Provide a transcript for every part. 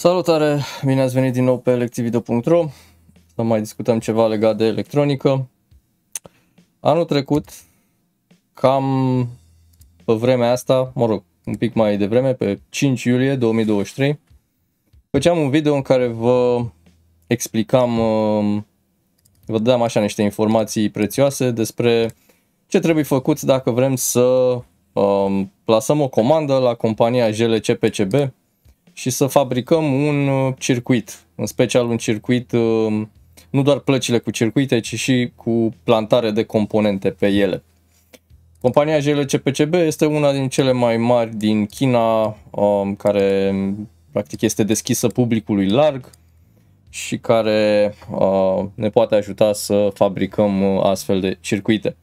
Salutare! Bine ați venit din nou pe lecțiivideo.ro să mai discutăm ceva legat de electronică. Anul trecut, cam pe vremea asta, mă rog, un pic mai devreme, pe 5 iulie 2023, făceam un video în care vă explicam, vă dădeam așa niște informații prețioase despre ce trebuie făcut dacă vrem să plasăm o comandă la compania JLC PCB și să fabricăm un circuit, în special un circuit, nu doar plăcile cu circuite, ci și cu plantare de componente pe ele. Compania JLC PCB este una din cele mai mari din China, care practic este deschisă publicului larg și care ne poate ajuta să fabricăm astfel de circuite.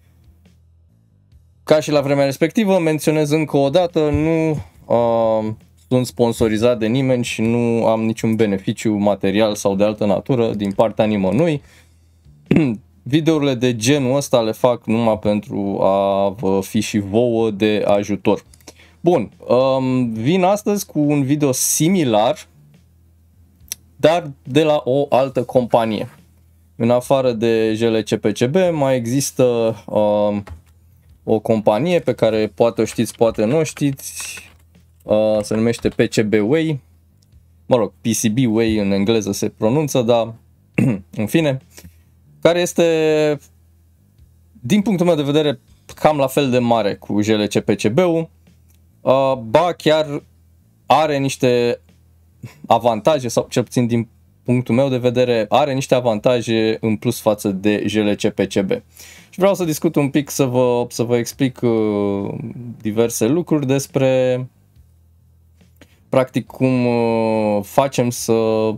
Ca și la vremea respectivă, menționez încă o dată, nu sunt sponsorizat de nimeni și nu am niciun beneficiu material sau de altă natură din partea nimănui. Videourile de genul ăsta le fac numai pentru a vă fi și vouă de ajutor. Bun, vin astăzi cu un video similar, dar de la o altă companie. În afară de JLC PCB mai există o companie pe care poate o știți, poate nu o știți. Se numește PCBWay, mă rog, PCBWay în engleză se pronunță, dar în fine, care este, din punctul meu de vedere, cam la fel de mare cu JLC PCB-ul, ba chiar are niște avantaje, sau cel puțin din punctul meu de vedere, are niște avantaje în plus față de JLC PCB. Și vreau să discut un pic, să vă explic diverse lucruri despre practic cum facem să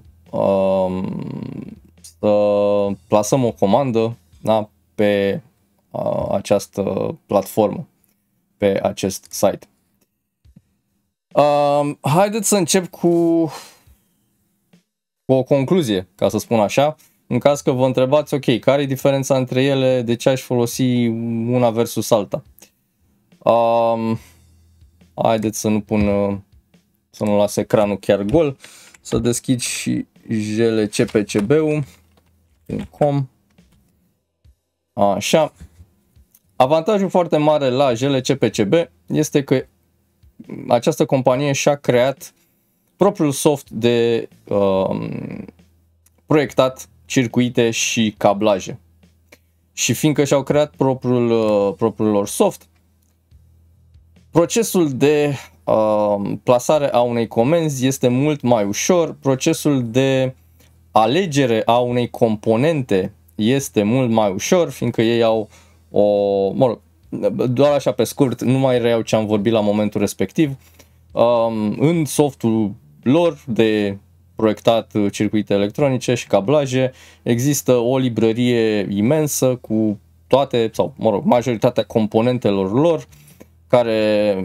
plasăm o comandă, da, pe această platformă, pe acest site. Haideți să încep cu o concluzie, ca să spun așa, în caz că vă întrebați, ok, care e diferența între ele, de ce aș folosi una versus alta. Haideți să nu las ecranul chiar gol, să deschid și jlcpcb.com. Așa. Avantajul foarte mare la JLC PCB este că această companie și-a creat propriul soft de proiectat circuite și cablaje. Și fiindcă și-au creat propriul lor soft, procesul de plasare a unei comenzi este mult mai ușor, procesul de alegere a unei componente este mult mai ușor, fiindcă ei au mă rog, doar așa pe scurt, nu mai reiau ce am vorbit la momentul respectiv, în softul lor de proiectat circuite electronice și cablaje există o librărie imensă cu toate, sau mă rog, majoritatea componentelor lor, care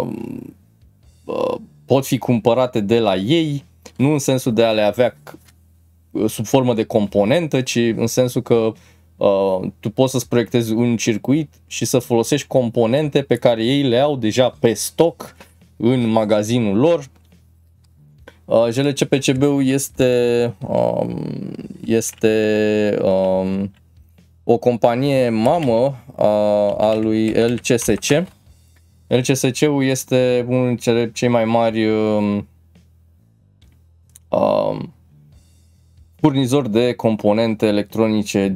pot fi cumpărate de la ei, nu în sensul de a le avea sub formă de componentă, ci în sensul că tu poți să-ți proiectezi un circuit și să folosești componente pe care ei le au deja pe stoc în magazinul lor. JLC PCB-ul este o companie mamă a lui LCSC. LCSC-ul este unul dintre cei mai mari furnizori de componente electronice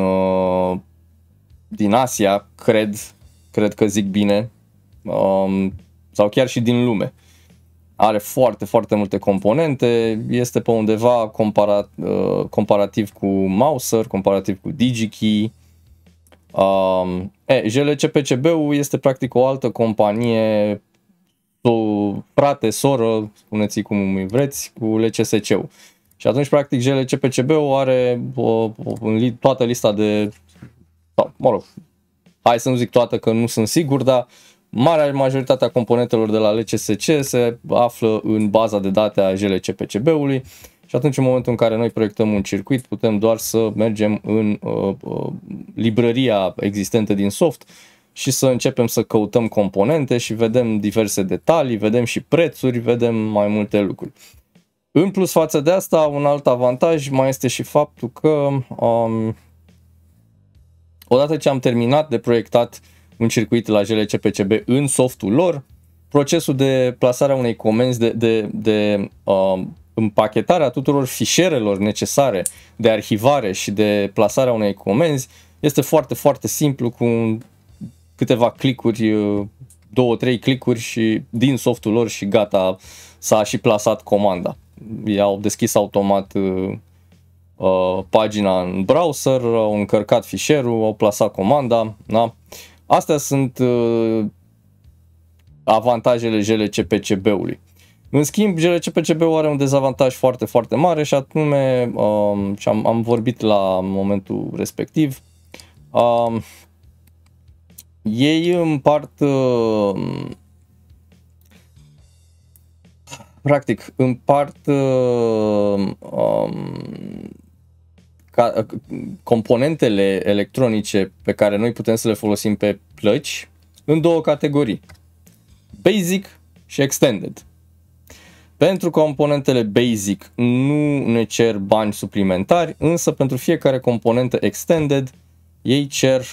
din Asia, cred că zic bine, sau chiar și din lume. Are foarte, foarte multe componente, este pe undeva comparativ cu Mouser, comparativ cu DigiKey. JLC PCB-ul este practic o altă companie, frate, soră, spuneți cum vreți, cu LCSC-ul. Și atunci practic JLC PCB-ul are toată lista de, mă rog, hai să nu zic toată că nu sunt sigur, dar marea majoritatea componentelor de la LCSC se află în baza de date a JLC PCB-ului. Și atunci, în momentul în care noi proiectăm un circuit, putem doar să mergem în librăria existentă din soft și să începem să căutăm componente și vedem diverse detalii, vedem și prețuri, vedem mai multe lucruri. În plus față de asta, un alt avantaj mai este și faptul că odată ce am terminat de proiectat un circuit la GLC-PCB în softul lor, procesul de plasare a unei comenzi, de împachetarea tuturor fișierelor necesare de arhivare și de plasarea unei comenzi este foarte, foarte simplu, cu câteva clicuri, 2-3 clicuri și din softul lor și gata, s-a și plasat comanda. I-au deschis automat pagina în browser, au încărcat fișierul, au plasat comanda. Da? Astea sunt avantajele GLC-PCB-ului. În schimb, GLC-PCB-ul are un dezavantaj foarte, foarte mare și anume, și am vorbit la momentul respectiv, ei împart, practic, componentele electronice pe care noi putem să le folosim pe plăci în două categorii: Basic și Extended. Pentru componentele Basic nu ne cer bani suplimentari, însă pentru fiecare componentă Extended ei cer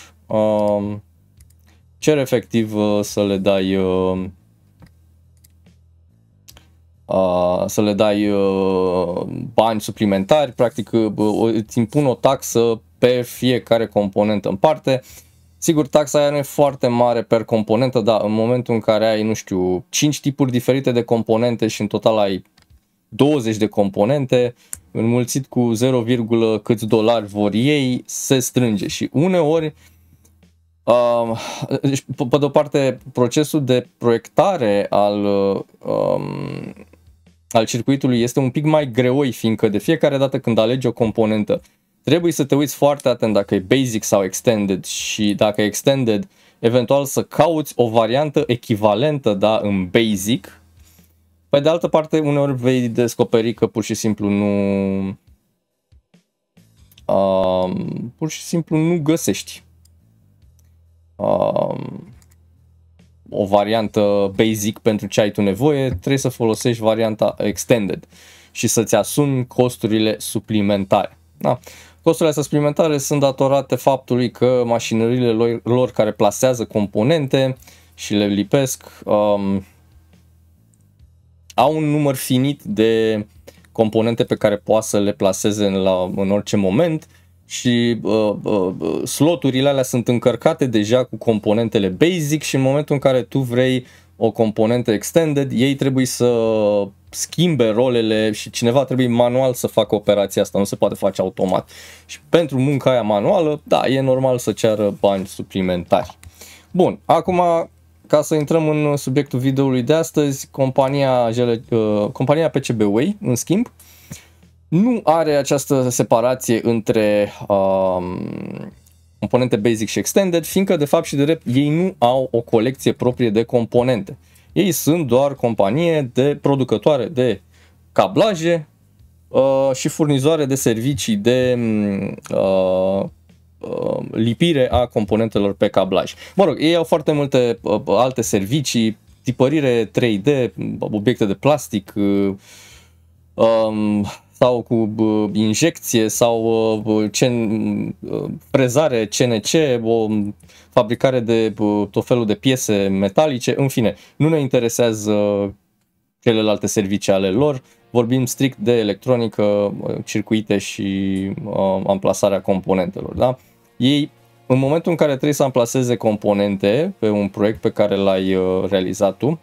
efectiv să le dai bani suplimentari, practic îți impun o taxă pe fiecare componentă în parte. Sigur, taxa aia nu e foarte mare per componentă, dar în momentul în care ai, nu știu, 5 tipuri diferite de componente și în total ai 20 de componente, înmulțit cu 0, câți dolari vor ei, se strânge. Și uneori, pe de-o parte, procesul de proiectare al circuitului este un pic mai greoi, fiindcă de fiecare dată când alegi o componentă, trebuie să te uiți foarte atent dacă e Basic sau Extended și dacă e Extended, eventual să cauți o variantă echivalentă, da, în Basic. Pe de altă parte, uneori vei descoperi că pur și simplu nu găsești o variantă Basic pentru ce ai tu nevoie, trebuie să folosești varianta Extended și să-ți asumi costurile suplimentare. Da. Costurile astea suplimentare sunt datorate faptului că mașinările lor care plasează componente și le lipesc au un număr finit de componente pe care poate să le plaseze în orice moment și sloturile alea sunt încărcate deja cu componentele Basic și în momentul în care tu vrei o componentă Extended, ei trebuie să schimbe rolele și cineva trebuie manual să facă operația asta, nu se poate face automat. Și pentru munca aia manuală, da, e normal să ceară bani suplimentari. Bun, acum ca să intrăm în subiectul videoului de astăzi, compania PCBWay, în schimb, nu are această separație între componente Basic și Extended, fiindcă de fapt și de drept ei nu au o colecție proprie de componente. Ei sunt doar companie de producătoare de cablaje și furnizoare de servicii de lipire a componentelor pe cablaj. Mă rog, ei au foarte multe alte servicii, tipărire 3D, obiecte de plastic, sau cu injecție sau frezare CNC, o fabricare de tot felul de piese metalice, în fine, nu ne interesează celelalte servicii ale lor, vorbim strict de electronică, circuite și amplasarea componentelor. Da? Ei, în momentul în care trebuie să amplaseze componente pe un proiect pe care l-ai realizat tu,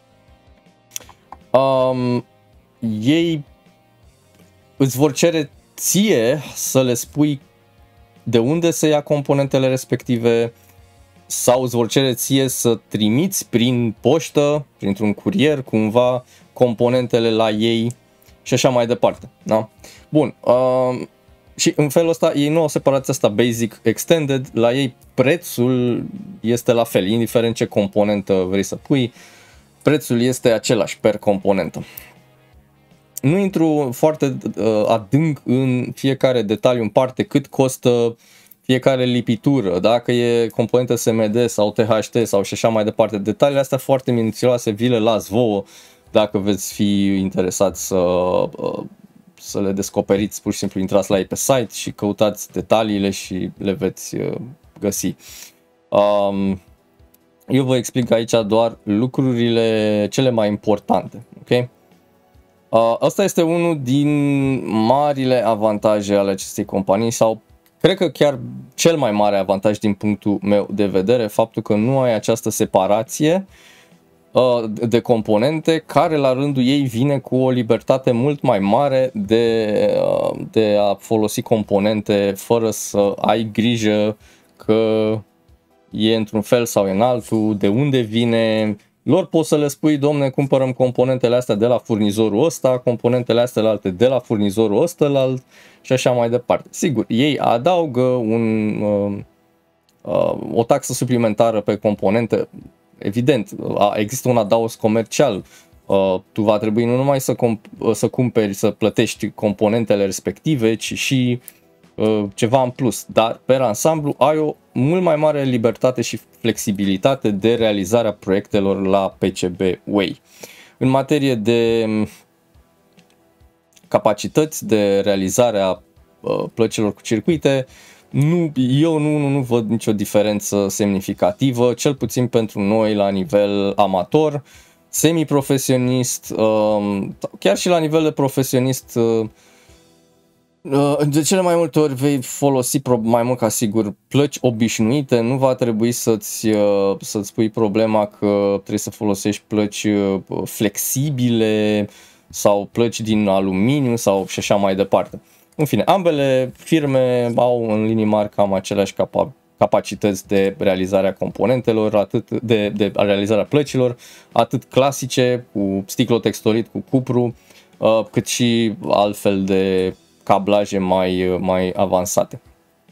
ei îți vor cere ție să le spui de unde să ia componentele respective sau îți vor cere ție să trimiți prin poștă, printr-un curier, cumva, componentele la ei și așa mai departe. Da? Bun. Și în felul ăsta ei nu au separația asta Basic, Extended, la ei prețul este la fel, indiferent ce componentă vrei să pui, prețul este același per componentă. Nu intru foarte adânc în fiecare detaliu în parte, cât costă fiecare lipitură, dacă e componentă SMD sau THT sau și așa mai departe. Detaliile astea foarte minuțioase vi le las vouă Dacă veți fi interesați să le descoperiți, pur și simplu intrați la ei pe site și căutați detaliile și le veți găsi. Eu vă explic aici doar lucrurile cele mai importante. Okay? Asta este unul din marile avantaje ale acestei companii, sau cred că chiar cel mai mare avantaj din punctul meu de vedere, faptul că nu ai această separație de componente, care la rândul ei vine cu o libertate mult mai mare de a folosi componente fără să ai grijă că e într-un fel sau în altul, de unde vine. Lor poți să le spui, domne, cumpărăm componentele astea de la furnizorul ăsta, componentele astea alte de la furnizorul ăstălalt și așa mai departe. Sigur, ei adaugă o taxă suplimentară pe componente. Evident, există un adaos comercial. Tu va trebui nu numai să cumperi, să plătești componentele respective, ci și ceva în plus. Dar, pe ansamblu, ai o mult mai mare libertate și flexibilitate de realizarea proiectelor la PCB Way. În materie de capacități de realizare a plăcilor cu circuite, eu nu văd nicio diferență semnificativă, cel puțin pentru noi la nivel amator, semi-profesionist, chiar și la nivel de profesionist. De cele mai multe ori vei folosi mai mult ca sigur plăci obișnuite, nu va trebui să-ți pui problema că trebuie să folosești plăci flexibile sau plăci din aluminiu sau și așa mai departe. În fine, ambele firme au în linii mari cam aceleași capacități de realizare a componentelor, atât de realizarea plăcilor, atât clasice cu sticlotextorit, cu cupru, cât și altfel de cablaje mai avansate.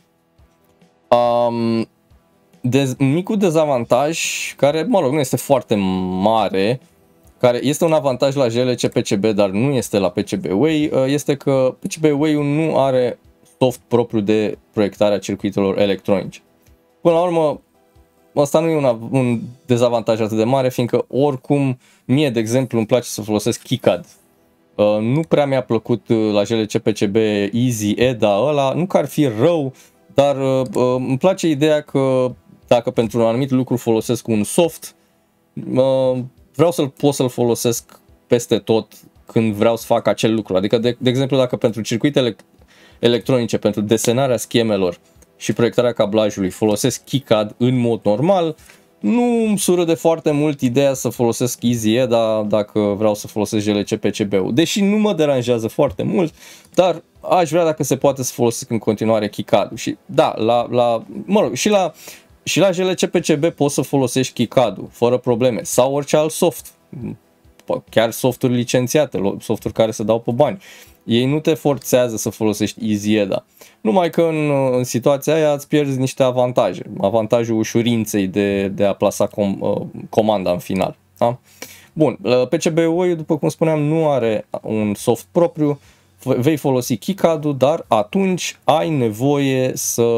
Micul dezavantaj, care, mă rog, nu este foarte mare, care este un avantaj la JLC PCB, dar nu este la PCB Way, este că PCB Way-ul nu are soft propriu de proiectare a circuitelor electronice. Până la urmă, asta nu e un dezavantaj atât de mare, fiindcă oricum mie, de exemplu, îmi place să folosesc KiCad. Nu prea mi-a plăcut la JLC PCB Easy EDA ăla, nu că ar fi rău, dar îmi place ideea că dacă pentru un anumit lucru folosesc un soft, vreau pot să-l folosesc peste tot când vreau să fac acel lucru. Adică, de exemplu, dacă pentru circuitele electronice, pentru desenarea schemelor și proiectarea cablajului folosesc KiCad în mod normal, nu îmi sură de foarte mult ideea să folosesc Easy EDA dacă vreau să folosesc JLC PCB-ul. Deși nu mă deranjează foarte mult, dar aș vrea, dacă se poate, să folosesc în continuare KiCad-ul. Și da, mă rog, și la JLC PCB poți să folosești KiCad-ul fără probleme, sau orice alt soft, chiar softuri licențiate, softuri care se dau pe bani. Ei nu te forțează să folosești Easy EDA. Numai că în situația aia îți pierzi niște avantaje. Avantajul ușurinței de a plasa comanda în final. Da? Bun, PCB-ul, după cum spuneam, nu are un soft propriu. Vei folosi KiCad-ul, dar atunci ai nevoie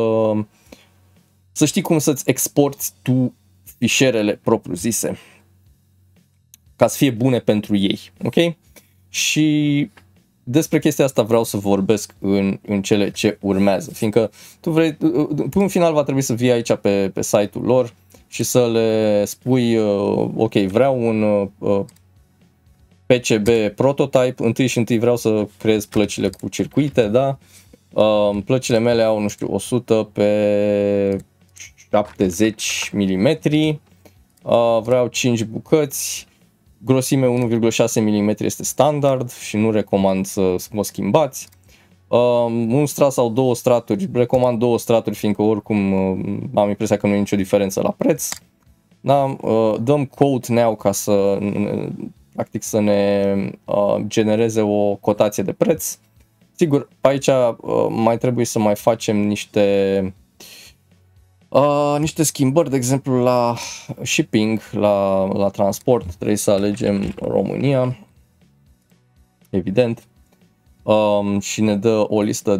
să știi cum să-ți exporti tu fișierele propriu-zise, ca să fie bune pentru ei. Ok? Și despre chestia asta vreau să vorbesc în cele ce urmează, fiindcă tu în final va trebui să vii aici pe site-ul lor și să le spui ok, vreau un PCB prototype, întâi și întâi vreau să creez plăcile cu circuite, da? Plăcile mele au, nu știu, 100 pe 70 mm, vreau 5 bucăți, grosime 1,6 mm este standard și nu recomand să o schimbați. Un strat sau două straturi, recomand două straturi, fiindcă oricum am impresia că nu e nicio diferență la preț. Da? Dăm quote now ca să practic să ne genereze o cotație de preț. Sigur, aici mai trebuie să mai facem niște schimbări, de exemplu la shipping, la transport, trebuie să alegem România, evident, și ne dă o listă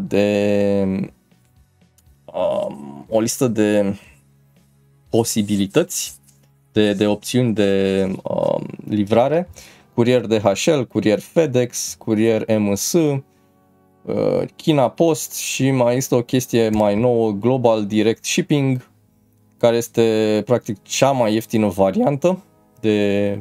de posibilități, de opțiuni de livrare, curier DHL, curier FedEx, curier MS, China Post și mai este o chestie mai nouă, Global Direct Shipping, care este practic cea mai ieftină variantă de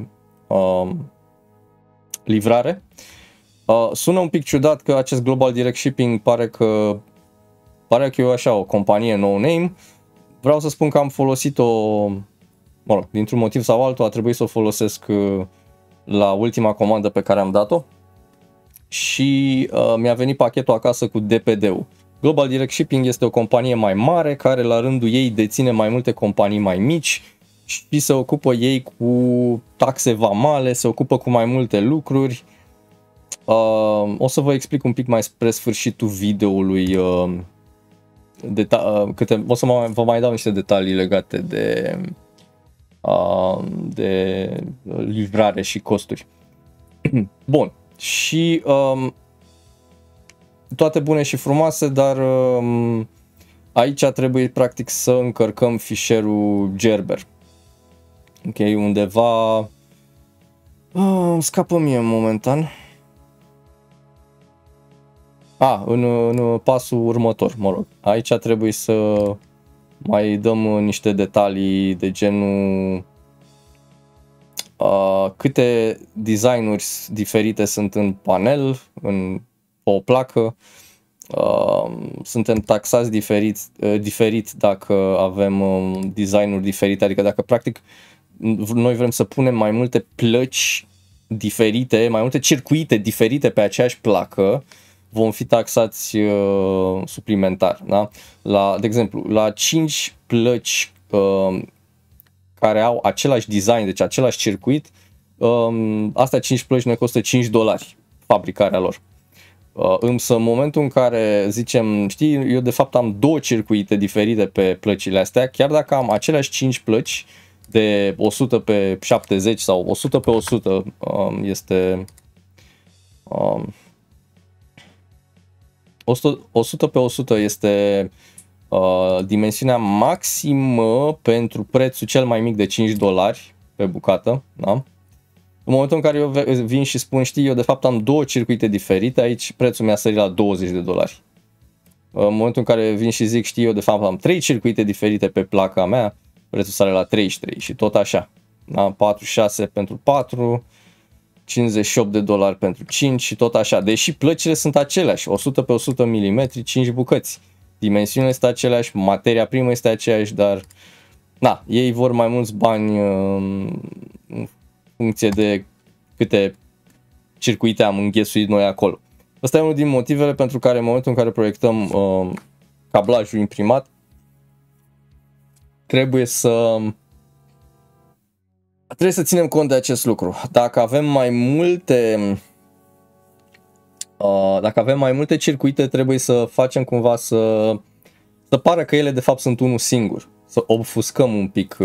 livrare. Sună un pic ciudat că acest Global Direct Shipping pare că e așa o companie no-name. Vreau să spun că am folosit-o, mă rog, dintr-un motiv sau altul a trebuit să o folosesc la ultima comandă pe care am dat-o și mi-a venit pachetul acasă cu DPD-ul. Global Direct Shipping este o companie mai mare care la rândul ei deține mai multe companii mai mici și se ocupă ei cu taxe vamale, se ocupă cu mai multe lucruri. O să vă explic un pic mai spre sfârșitul videoului, o să vă mai dau niște detalii legate de livrare și costuri. Bun, și toate bune și frumoase, dar aici trebuie practic să încărcăm fișierul Gerber. Ok, undeva scapă mie momentan. În pasul următor, mă rog. Aici trebuie să mai dăm niște detalii de genul câte designuri diferite sunt în panel, pe o placă. Suntem taxați diferit dacă avem designuri diferite, adică dacă practic noi vrem să punem mai multe plăci diferite, mai multe circuite diferite pe aceeași placă, vom fi taxați suplimentar. Da? De exemplu, la 5 plăci care au același design, deci același circuit, astea 5 plăci ne costă $5 fabricarea lor. Însă în momentul în care zicem, știi, eu de fapt am 2 circuite diferite pe plăcile astea, chiar dacă am aceleași 5 plăci de 100 pe 70 sau 100 pe 100 este 100 pe 100 este dimensiunea maximă pentru prețul cel mai mic de $5 pe bucată. Da? În momentul în care eu vin și spun, știi, eu de fapt am 2 circuite diferite, aici prețul mi-a sărit la $20. În momentul în care vin și zic, știi, eu de fapt am 3 circuite diferite pe placa mea, prețul sare la 33 și tot așa. Da? 46 pentru 4, $58 pentru 5 și tot așa. Deși plăcile sunt aceleași, 100 pe 100 mm, 5 bucăți. Dimensiunile este aceleași, materia primă este aceeași, dar ei vor mai mulți bani în funcție de câte circuite am înghesuit noi acolo. Ăsta e unul din motivele pentru care în momentul în care proiectăm cablajul imprimat trebuie să ținem cont de acest lucru. Dacă avem mai multe circuite, trebuie să facem cumva să pară că ele de fapt sunt unul singur. Să obfuscăm un pic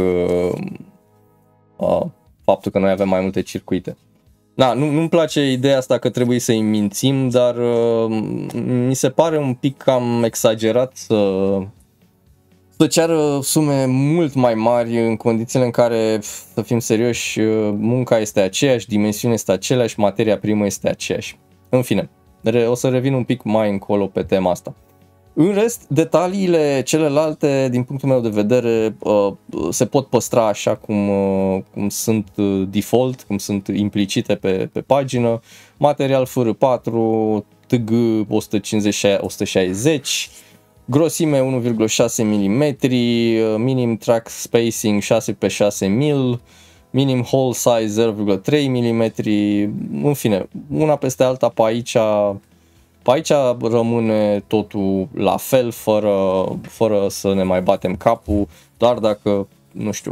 faptul că noi avem mai multe circuite. Nu-mi place ideea asta că trebuie să-i mințim, dar mi se pare un pic cam exagerat să ceară sume mult mai mari în condițiile în care, să fim serioși, munca este aceeași, dimensiunea este aceeași, materia primă este aceeași. În fine, o să revin un pic mai încolo pe tema asta. În rest, detaliile celelalte, din punctul meu de vedere, se pot păstra așa cum sunt default, cum sunt implicite pe pagină. Material FR4, TG 150-160, grosime 1,6 mm, minim track spacing 6 pe 6 mm, minim hole size 0,3 mm, în fine, una peste alta pe aici rămâne totul la fel, fără să ne mai batem capul, doar dacă, nu știu,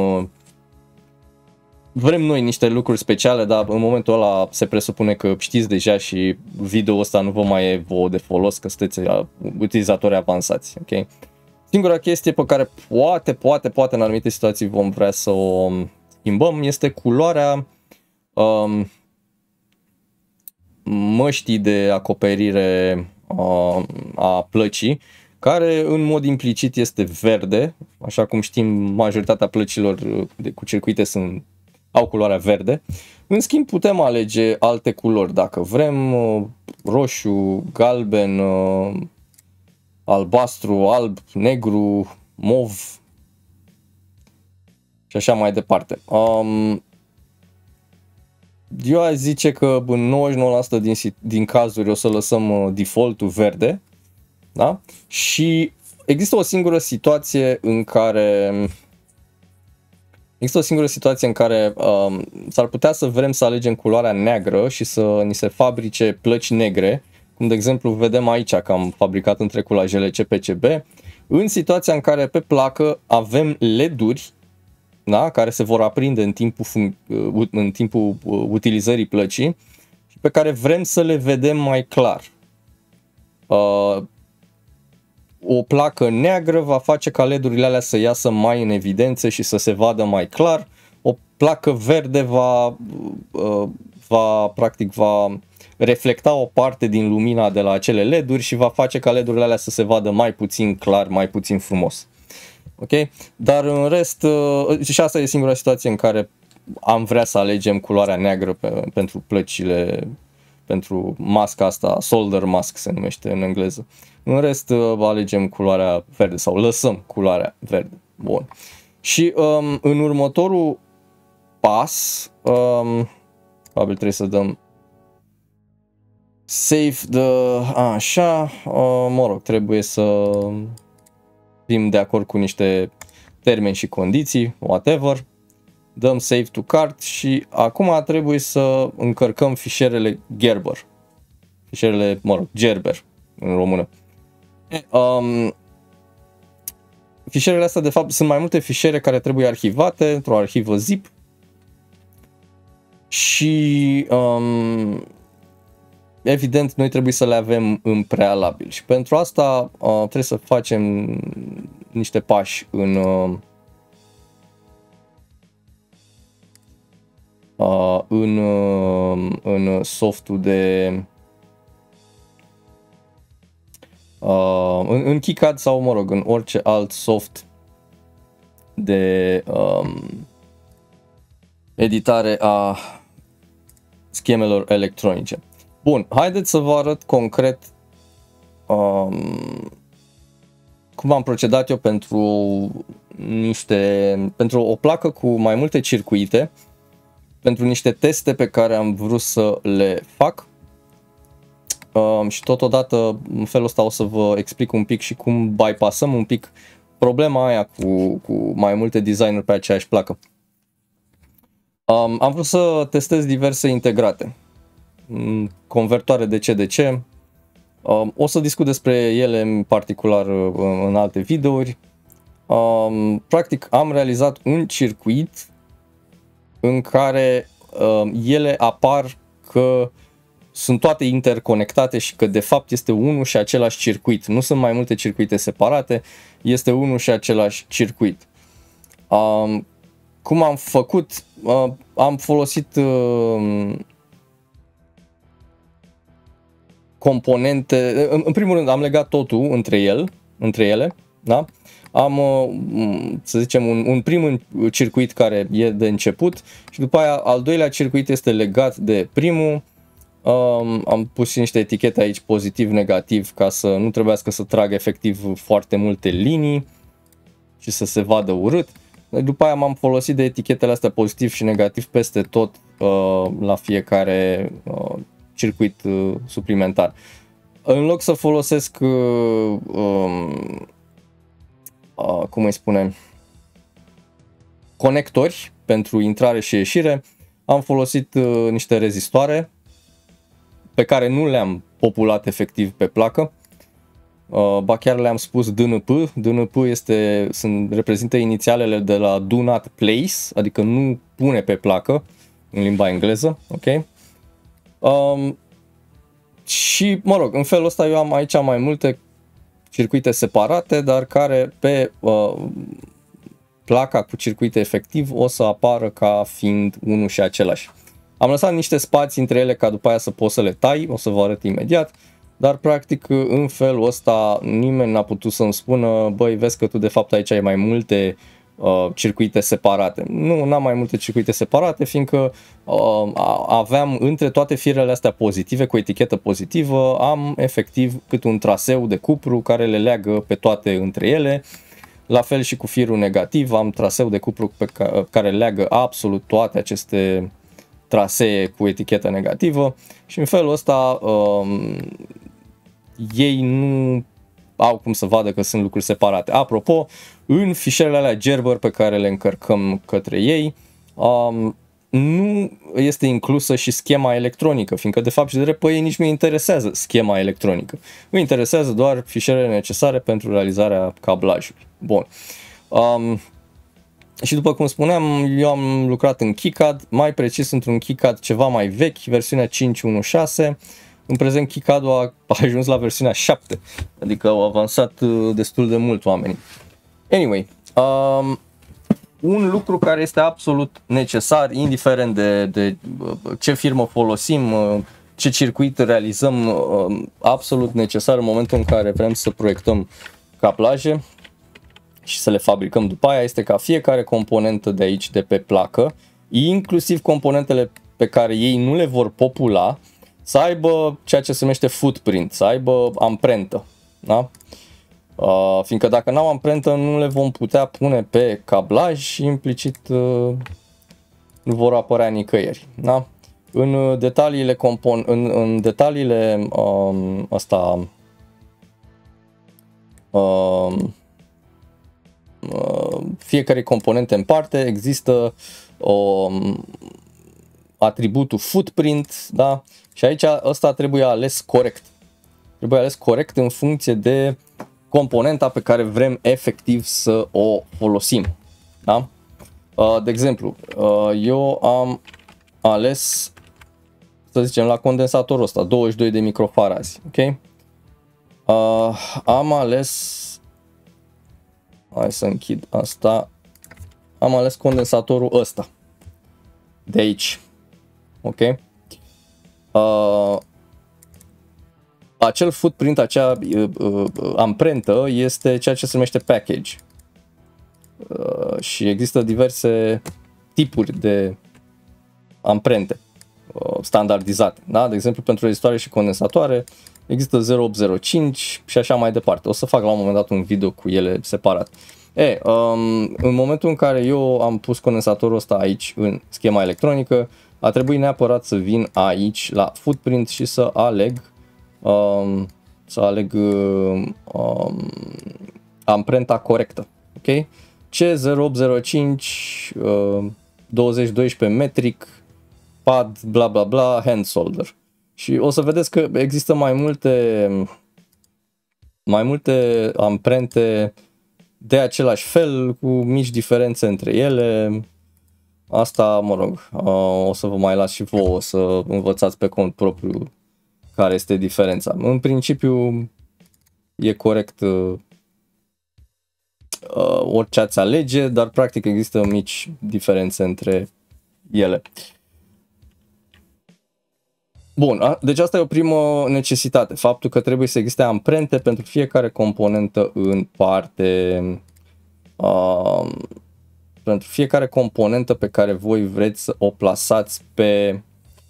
vrem noi niște lucruri speciale, dar în momentul ăla se presupune că știți deja și video-ul ăsta nu vă mai e vouă de folos, că sunteți utilizatori avansați, ok? Singura chestie pe care poate în anumite situații vom vrea să o schimbăm este culoarea măștii de acoperire a plăcii, care în mod implicit este verde, așa cum știm majoritatea plăcilor cu circuite sunt au culoarea verde. În schimb putem alege alte culori dacă vrem, roșu, galben, albastru, alb, negru, mov și așa mai departe. Eu aș zice că în 99% din cazuri o să lăsăm default-ul verde, da? Și există o singură situație în care s-ar putea să vrem să alegem culoarea neagră și să ni se fabrice plăci negre, cum de exemplu vedem aici că am fabricat în trecut la GLC PCB, în situația în care pe placă avem LED-uri, da, care se vor aprinde în timpul utilizării plăcii și pe care vrem să le vedem mai clar. O placă neagră va face ca LED-urile alea să iasă mai în evidență și să se vadă mai clar. O placă verde va reflecta o parte din lumina de la acele LED-uri și va face ca LED-urile alea să se vadă mai puțin clar, mai puțin frumos. Ok? Dar în rest, și asta e singura situație în care am vrea să alegem culoarea neagră pentru plăcile, pentru masca asta, solder mask se numește în engleză. În rest alegem culoarea verde sau lăsăm culoarea verde. Bun. Și în următorul pas, probabil trebuie să dăm save așa, mă rog, trebuie să fim de acord cu niște termeni și condiții, whatever. Dăm save to cart și acum trebuie să încărcăm fișierele Gerber. Fișierele, Gerber în română. Fișierele astea de fapt sunt mai multe fișiere care trebuie arhivate într-o arhivă zip și evident noi trebuie să le avem în prealabil și pentru asta trebuie să facem niște pași în softul de în KiCad sau mă rog în orice alt soft de editare a schemelor electronice. Bun, haideți să vă arăt concret cum am procedat eu pentru o placă cu mai multe circuite, pentru niște teste pe care am vrut să le fac. Și totodată în felul ăsta o să vă explic un pic și cum bypassăm un pic problema aia cu mai multe designeri pe aceeași placă. Am vrut să testez diverse integrate, convertoare DC-DC. O să discut despre ele în particular în alte videouri. Practic am realizat un circuit în care ele apar că sunt toate interconectate și că de fapt este unul și același circuit. Nu sunt mai multe circuite separate, este unul și același circuit. Cum am făcut? Am folosit componente. În primul rând am legat totul între ele, da? Am, să zicem, un prim circuit care e de început și după aia al doilea circuit este legat de primul. Am pus și niște etichete aici, pozitiv, negativ, ca să nu trebuiască să trag efectiv foarte multe linii și să se vadă urât. După aia m-am folosit de etichetele astea pozitiv și negativ peste tot la fiecare circuit suplimentar. În loc să folosesc cum îi spune, conectori pentru intrare și ieșire, am folosit niște rezistoare pe care nu le-am populat efectiv pe placă, ba chiar le-am spus DNP. DNP reprezintă inițialele de la Do Not Place, adică nu pune pe placă în limba engleză, ok? Și mă rog, în felul ăsta eu am aici mai multe circuite separate, dar care pe placa cu circuite efectiv o să apară ca fiind unul și același. Am lăsat niște spații între ele ca după aia să pot să le tai, o să vă arăt imediat, dar practic în felul ăsta nimeni n-a putut să-mi spună, băi, vezi că tu de fapt aici ai mai multe circuite separate. Nu am mai multe circuite separate, fiindcă aveam între toate firele astea pozitive, cu etichetă pozitivă, am efectiv cât un traseu de cupru care le leagă pe toate între ele. La fel și cu firul negativ, am traseu de cupru care leagă absolut toate aceste trasee cu etichetă negativă și în felul ăsta ei nu au cum să vadă că sunt lucruri separate. Apropo, în fișierele alea Gerber pe care le încărcăm către ei, nu este inclusă și schema electronică, fiindcă de fapt și de drept pe ei nici nu interesează schema electronică. Îi interesează doar fișierele necesare pentru realizarea cablajului. Bun. Și după cum spuneam, eu am lucrat în KiCad, mai precis într-un KiCad ceva mai vechi, versiunea 5.1.6. În prezent KiCad-ul a ajuns la versiunea 7, adică au avansat destul de mult oamenii. Anyway, un lucru care este absolut necesar, indiferent de ce firmă folosim, ce circuit realizăm, absolut necesar în momentul în care vrem să proiectăm cablaje și să le fabricăm după aia, este ca fiecare componentă de aici, de pe placă, inclusiv componentele pe care ei nu le vor popula, să aibă ceea ce se numește footprint, să aibă amprentă. Da? Fiindcă dacă n-au amprentă, nu le vom putea pune pe cablaj și implicit nu vor apărea nicăieri. Da? În detaliile, în detaliile fiecare componente în parte există atributul footprint, da? Și aici ăsta trebuie ales corect. Trebuie ales corect în funcție de componenta pe care vrem efectiv să o folosim. Da? De exemplu, eu am ales, să zicem, la condensatorul ăsta, 22 de microfarazi. Ok? Am ales, hai să închid asta, am ales condensatorul ăsta de aici. Ok? Acel footprint, acea amprentă este ceea ce se numește package. Și există diverse tipuri de amprente standardizate. Da? De exemplu, pentru rezistoare și condensatoare există 0805 și așa mai departe. O să fac la un moment dat un video cu ele separat. În momentul în care eu am pus condensatorul ăsta aici în schema electronică, a trebuit neapărat să vin aici la footprint și să aleg amprenta corectă. Ok? C0805 2012 metric pad bla bla bla hand solder. Și o să vedeți că există mai multe amprente de același fel, cu mici diferențe între ele. Asta, mă rog, o să vă mai las și vouă să învățați pe cont propriu care este diferența. În principiu e corect orice ați alege, dar practic există mici diferențe între ele. Bun, deci asta e o primă necesitate, faptul că trebuie să existe amprente pentru fiecare componentă în parte. Pentru fiecare componentă pe care voi vreți să o plasați pe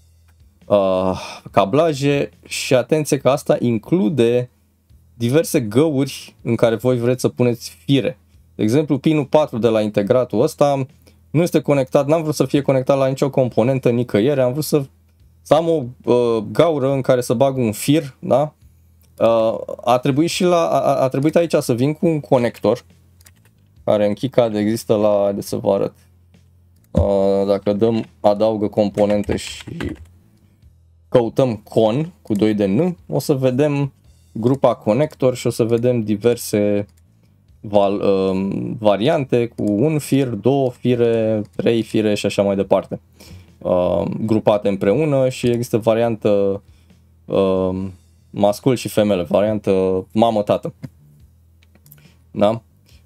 cablaje și atenție că asta include diverse găuri în care voi vreți să puneți fire. De exemplu, pinul 4 de la integratul ăsta nu este conectat, n-am vrut să fie conectat la nicio componentă nicăieri, am vrut să am o gaură în care să bag un fir, da? A trebuit aici să vin cu un conector care în KiCad există la, haideți să vă arăt. Dacă dăm adaugă componente și căutăm con cu 2 de N, o să vedem grupa conector și o să vedem diverse variante cu un fir, 2 fire, 3 fire și așa mai departe. Grupate împreună și există variantă mascul și femele, variantă mamă-tată. Da?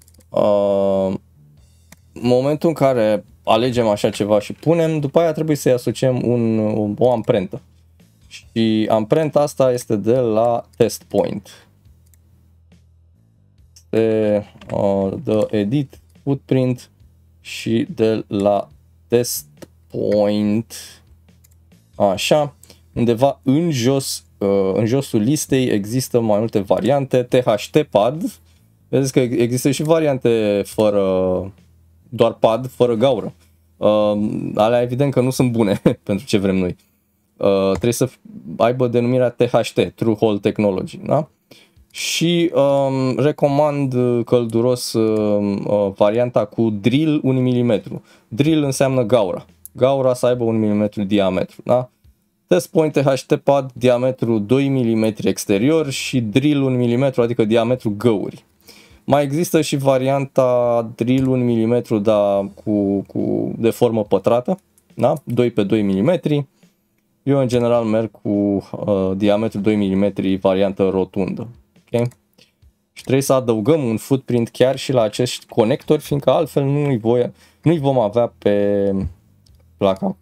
În momentul în care alegem așa ceva și punem, după aia trebuie să-i asociem o amprentă. Și amprenta asta este de la test point. Se dă edit, footprint și de la test point, așa, undeva în jos, în josul listei există mai multe variante, THT pad, vedeți că există și variante fără, doar pad, fără gaură. Alea evident că nu sunt bune pentru ce vrem noi. Trebuie să aibă denumirea THT, True Hole Technology, da? Și recomand călduros varianta cu drill 1 mm. Drill înseamnă gaura. Gaura să aibă 1 mm diametru, da? Test point THT pad diametru 2 mm exterior și drill 1 mm, adică diametru găuri. Mai există și varianta drill 1 mm, dar de formă pătrată, da? 2 pe 2 mm. Eu în general merg cu diametru 2 mm variantă rotundă. Okay? Și trebuie să adăugăm un footprint chiar și la acești conectori, fiindcă altfel nu-i vom avea pe placa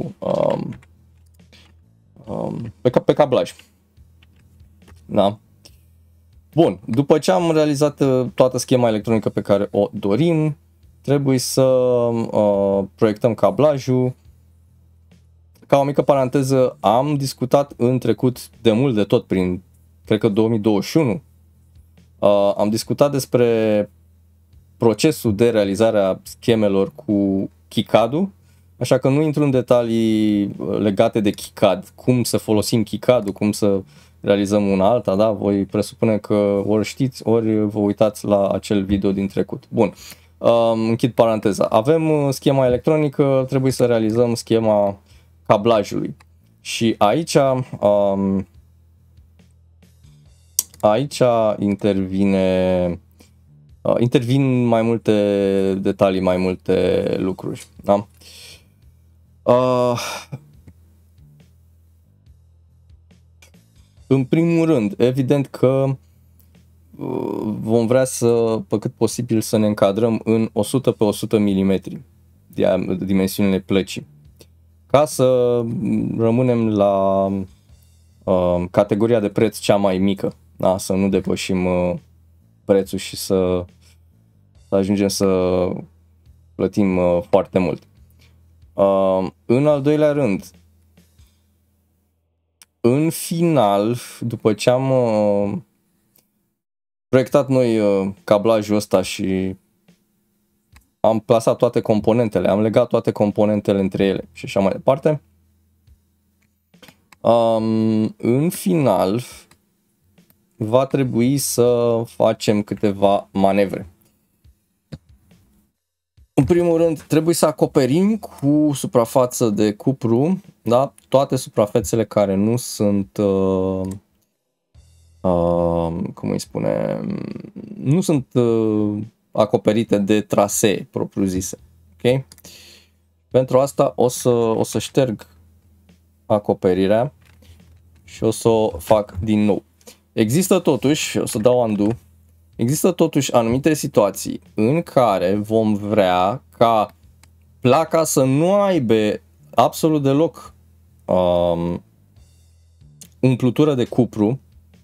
pe cablaj. Da. Bun, după ce am realizat toată schema electronică pe care o dorim, trebuie să proiectăm cablajul. Ca o mică paranteză, am discutat în trecut de mult de tot, prin, cred că 2021, am discutat despre procesul de realizare a schemelor cu KiCad-ul, așa că nu intru în detalii legate de KiCad, cum să folosim KiCad-ul, cum să realizăm una alta, da? Voi presupune că ori știți, ori vă uitați la acel video din trecut. Bun, închid paranteza. Avem schema electronică, trebuie să realizăm schema cablajului. Și aici intervin mai multe detalii, mai multe lucruri. Da? În primul rând, evident că vom vrea pe cât posibil să ne încadrăm în 100 pe 100 mm dimensiunile plăcii, ca să rămânem la categoria de preț cea mai mică, da? Să nu depășim prețul și să ajungem să plătim foarte mult. În al doilea rând, în final, după ce am proiectat noi cablajul ăsta și am plasat toate componentele, am legat toate componentele între ele și așa mai departe, în final va trebui să facem câteva manevre. În primul rând, trebuie să acoperim cu suprafață de cupru, da, toate suprafețele care nu sunt, cum îi spune, nu sunt acoperite de trasee propriu-zise. Okay? Pentru asta o să șterg acoperirea și o să o fac din nou. Există totuși, o să dau undo, există totuși anumite situații în care vom vrea ca placa să nu aibă absolut deloc umplutură de cupru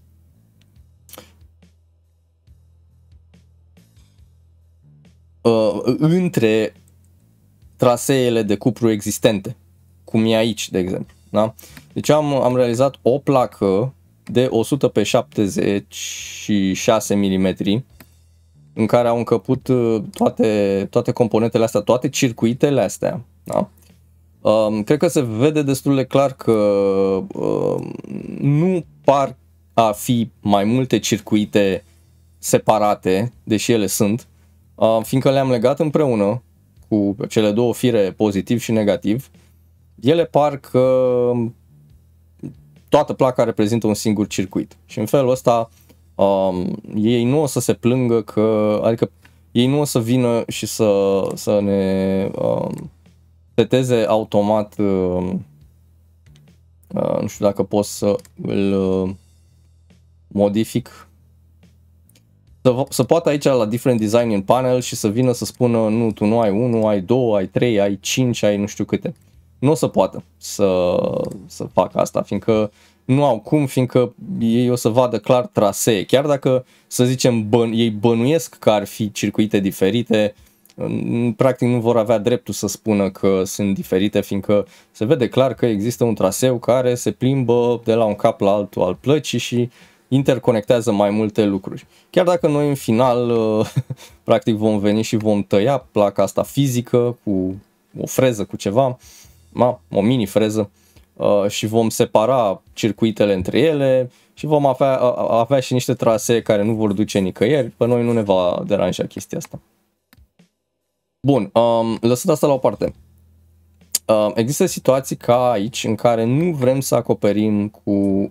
între traseele de cupru existente, cum e aici, de exemplu. Da? Deci am realizat o placă de 100 pe 76 mm în care au încăput toate componentele astea, toate circuitele astea. Da? Cred că se vede destul de clar că nu par a fi mai multe circuite separate, deși ele sunt, fiindcă le-am legat împreună cu cele două fire pozitiv și negativ. Ele par că toată placa reprezintă un singur circuit și în felul ăsta ei nu o să se plângă adică ei nu o să vină și să ne seteze automat, nu știu dacă pot să îl modific, să poată aici la different design in panel și să vină să spună nu, tu nu ai 1, ai 2, ai 3, ai 5, ai nu știu câte. Nu o să poată să facă asta, fiindcă nu au cum, fiindcă ei o să vadă clar trasee. Chiar dacă, să zicem, ei bănuiesc că ar fi circuite diferite, practic nu vor avea dreptul să spună că sunt diferite, fiindcă se vede clar că există un traseu care se plimbă de la un cap la altul al plăcii și interconectează mai multe lucruri. Chiar dacă noi în final practic vom veni și vom tăia placa asta fizică cu o freză, cu ceva, o mini freză, și vom separa circuitele între ele și vom avea și niște trasee care nu vor duce nicăieri, pe noi nu ne va deranja chestia asta. Bun, lăsând asta la o parte. Există situații ca aici în care nu vrem să acoperim cu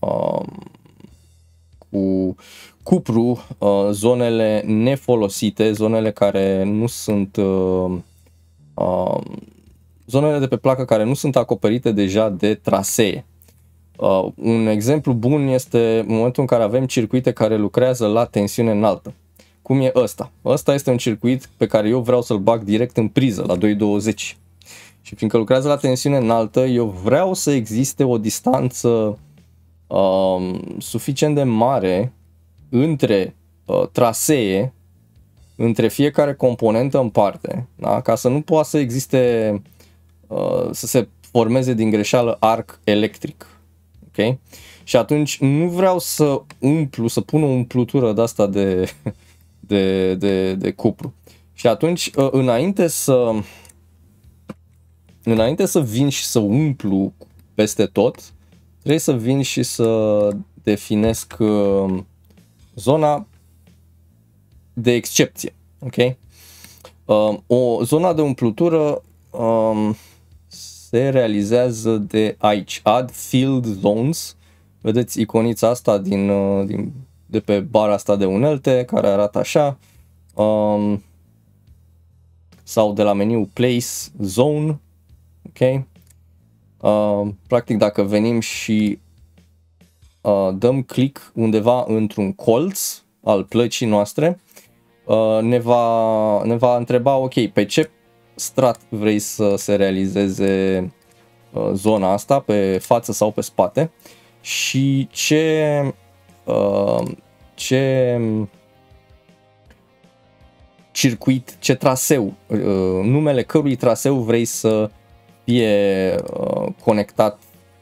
cupru zonele nefolosite, zonele care nu sunt zonele de pe placă care nu sunt acoperite deja de trasee. Un exemplu bun este în momentul în care avem circuite care lucrează la tensiune înaltă. Cum e ăsta? Ăsta este un circuit pe care eu vreau să-l bag direct în priză, la 220. Și fiindcă lucrează la tensiune înaltă, eu vreau să existe o distanță suficient de mare între trasee, între fiecare componentă în parte, da? Ca să nu poată să existe, să se formeze din greșeală arc electric. Okay? Și atunci nu vreau să să pun o umplutură de asta de cupru. Și atunci, înainte să vin și să umplu peste tot, trebuie să vin și să definesc zona de excepție. Okay? O zona de umplutură se realizează de aici, add field zones. Vedeți iconița asta de pe bara asta de unelte care arată așa, sau de la meniu place zone. Ok. Practic dacă venim și dăm click undeva într-un colț al plăcii noastre, ne va întreba ok, pe ce strat vrei să se realizeze zona asta, pe față sau pe spate, și ce circuit, ce traseu, numele cărui traseu vrei să fie conectat.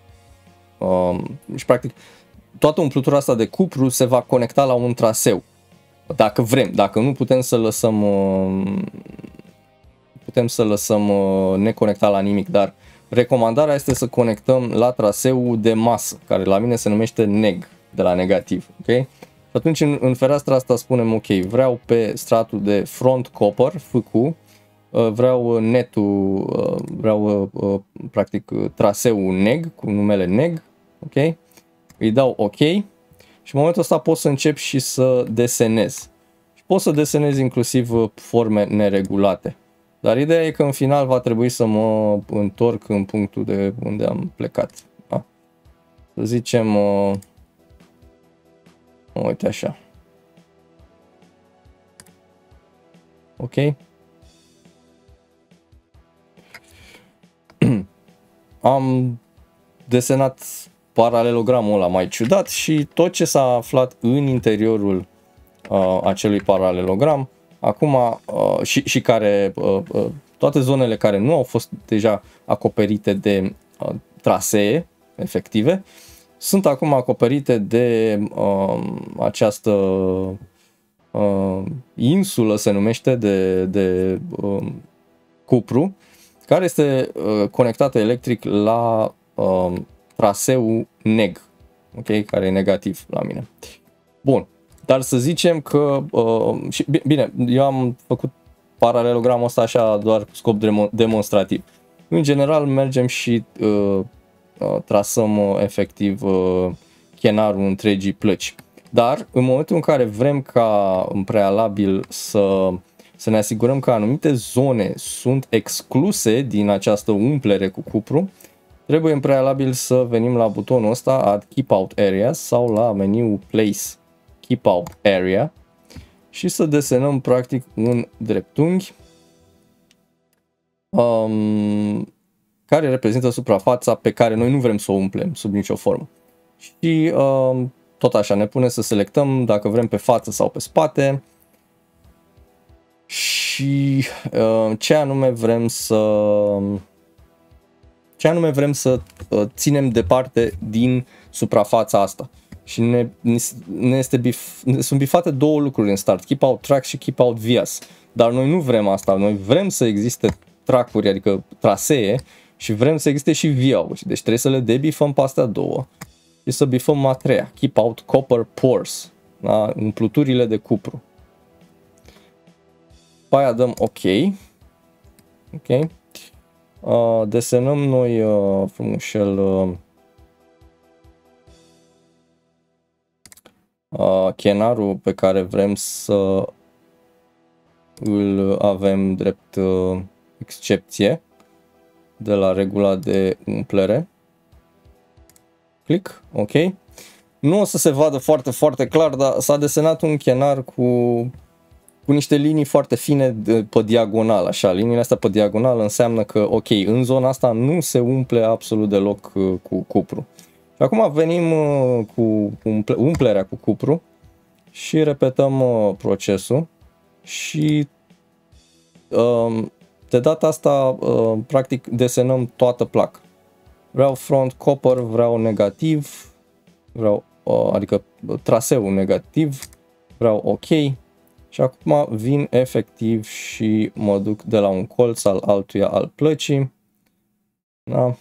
Și practic toată umplutura asta de cupru se va conecta la un traseu. Dacă vrem, dacă nu putem să lăsăm neconectat la nimic, dar recomandarea este să conectăm la traseul de masă, care la mine se numește neg, de la negativ. Okay? Atunci în fereastra asta spunem ok, vreau pe stratul de front copper, FQ, vreau netul, vreau practic traseul neg, cu numele neg, ok? Îi dau ok și în momentul ăsta pot să încep și să desenez. Și pot să desenez inclusiv forme neregulate. Dar ideea e că în final va trebui să mă întorc în punctul de unde am plecat. Da? Să zicem, uite așa. Ok? Am desenat paralelogramul ăla mai ciudat și tot ce s-a aflat în interiorul acelui paralelogram, acum și care toate zonele care nu au fost deja acoperite de trasee efective, sunt acum acoperite de această insulă, se numește, de cupru, care este conectată electric la traseul neg, okay? Care e negativ la mine. Bun, dar să zicem că, bine, eu am făcut paralelogramul ăsta așa doar cu scop demonstrativ. În general mergem și trasăm efectiv chenarul întregii plăci. Dar în momentul în care vrem ca în prealabil să ne asigurăm că anumite zone sunt excluse din această umplere cu cupru, trebuie în prealabil să venim la butonul ăsta Add Keep Out Areas sau la meniu Place Keep Out Area și să desenăm practic un dreptunghi care reprezintă suprafața pe care noi nu vrem să o umplem sub nicio formă. Și tot așa ne pune să selectăm dacă vrem pe față sau pe spate. Și și ce anume vrem să ținem departe din suprafața asta. Și sunt bifate două lucruri în start, keep out track și keep out vias. Dar noi nu vrem asta, noi vrem să existe track-uri, adică trasee, și vrem să existe și via-uri. Deci trebuie să le debifăm pe astea două și să bifăm a treia, keep out copper pores, da? Umpluturile de cupru. Pe aia dăm OK. Ok. Desenăm noi frumușel chenarul pe care vrem să îl avem drept excepție de la regula de umplere. Click, OK. Nu o să se vadă foarte, foarte clar, dar s-a desenat un chenar cu niște linii foarte fine pe diagonal, așa. Liniile astea pe diagonal înseamnă că, ok, în zona asta nu se umple absolut deloc cu cupru. Și acum venim cu umplerea cu cupru și repetăm procesul și de data asta practic desenăm toată placa. Vreau front copper, vreau negativ, vreau, adică traseul negativ, vreau OK. Și acum vin efectiv și mă duc de la un colț al altuia al plăcii. Da?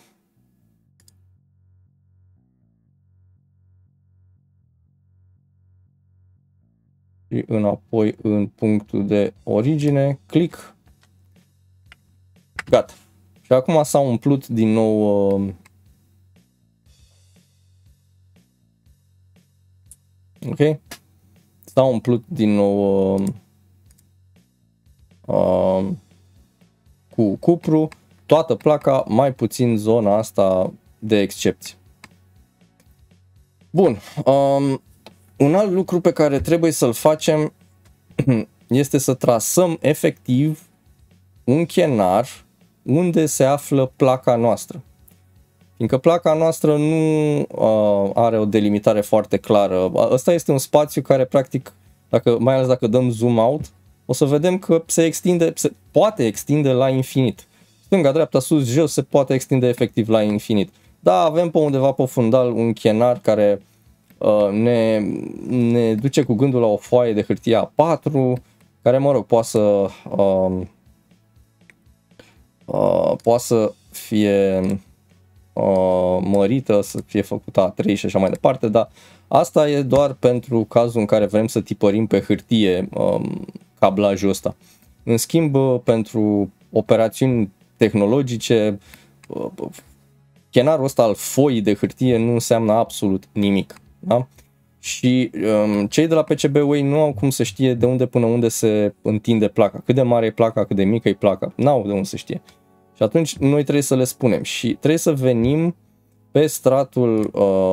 Și înapoi în punctul de origine, click. Gata. Și acum s-a umplut din nou ok? S-a umplut din nou cu cupru toată placa, mai puțin zona asta de excepție. Bun. Un alt lucru pe care trebuie să-l facem este să trasăm efectiv un chenar unde se află placa noastră. Fiindcă placa noastră nu are o delimitare foarte clară. Ăsta este un spațiu care practic, mai ales dacă dăm zoom out, o să vedem că se poate extinde la infinit. Stânga, dreapta, sus, jos se poate extinde efectiv la infinit. Da, avem pe undeva pe fundal un chenar care ne duce cu gândul la o foaie de hârtie A4, care, mă rog, poate să fie mărită, să fie făcută A3 și așa mai departe, dar asta e doar pentru cazul în care vrem să tipărim pe hârtie cablajul ăsta. În schimb, pentru operațiuni tehnologice, chenarul ăsta al foii de hârtie nu înseamnă absolut nimic. Da? Și cei de la PCBWay nu au cum să știe de unde până unde se întinde placa, cât de mare e placa, cât de mică e placa, n-au de unde să știe. Și atunci noi trebuie să le spunem și trebuie să venim pe stratul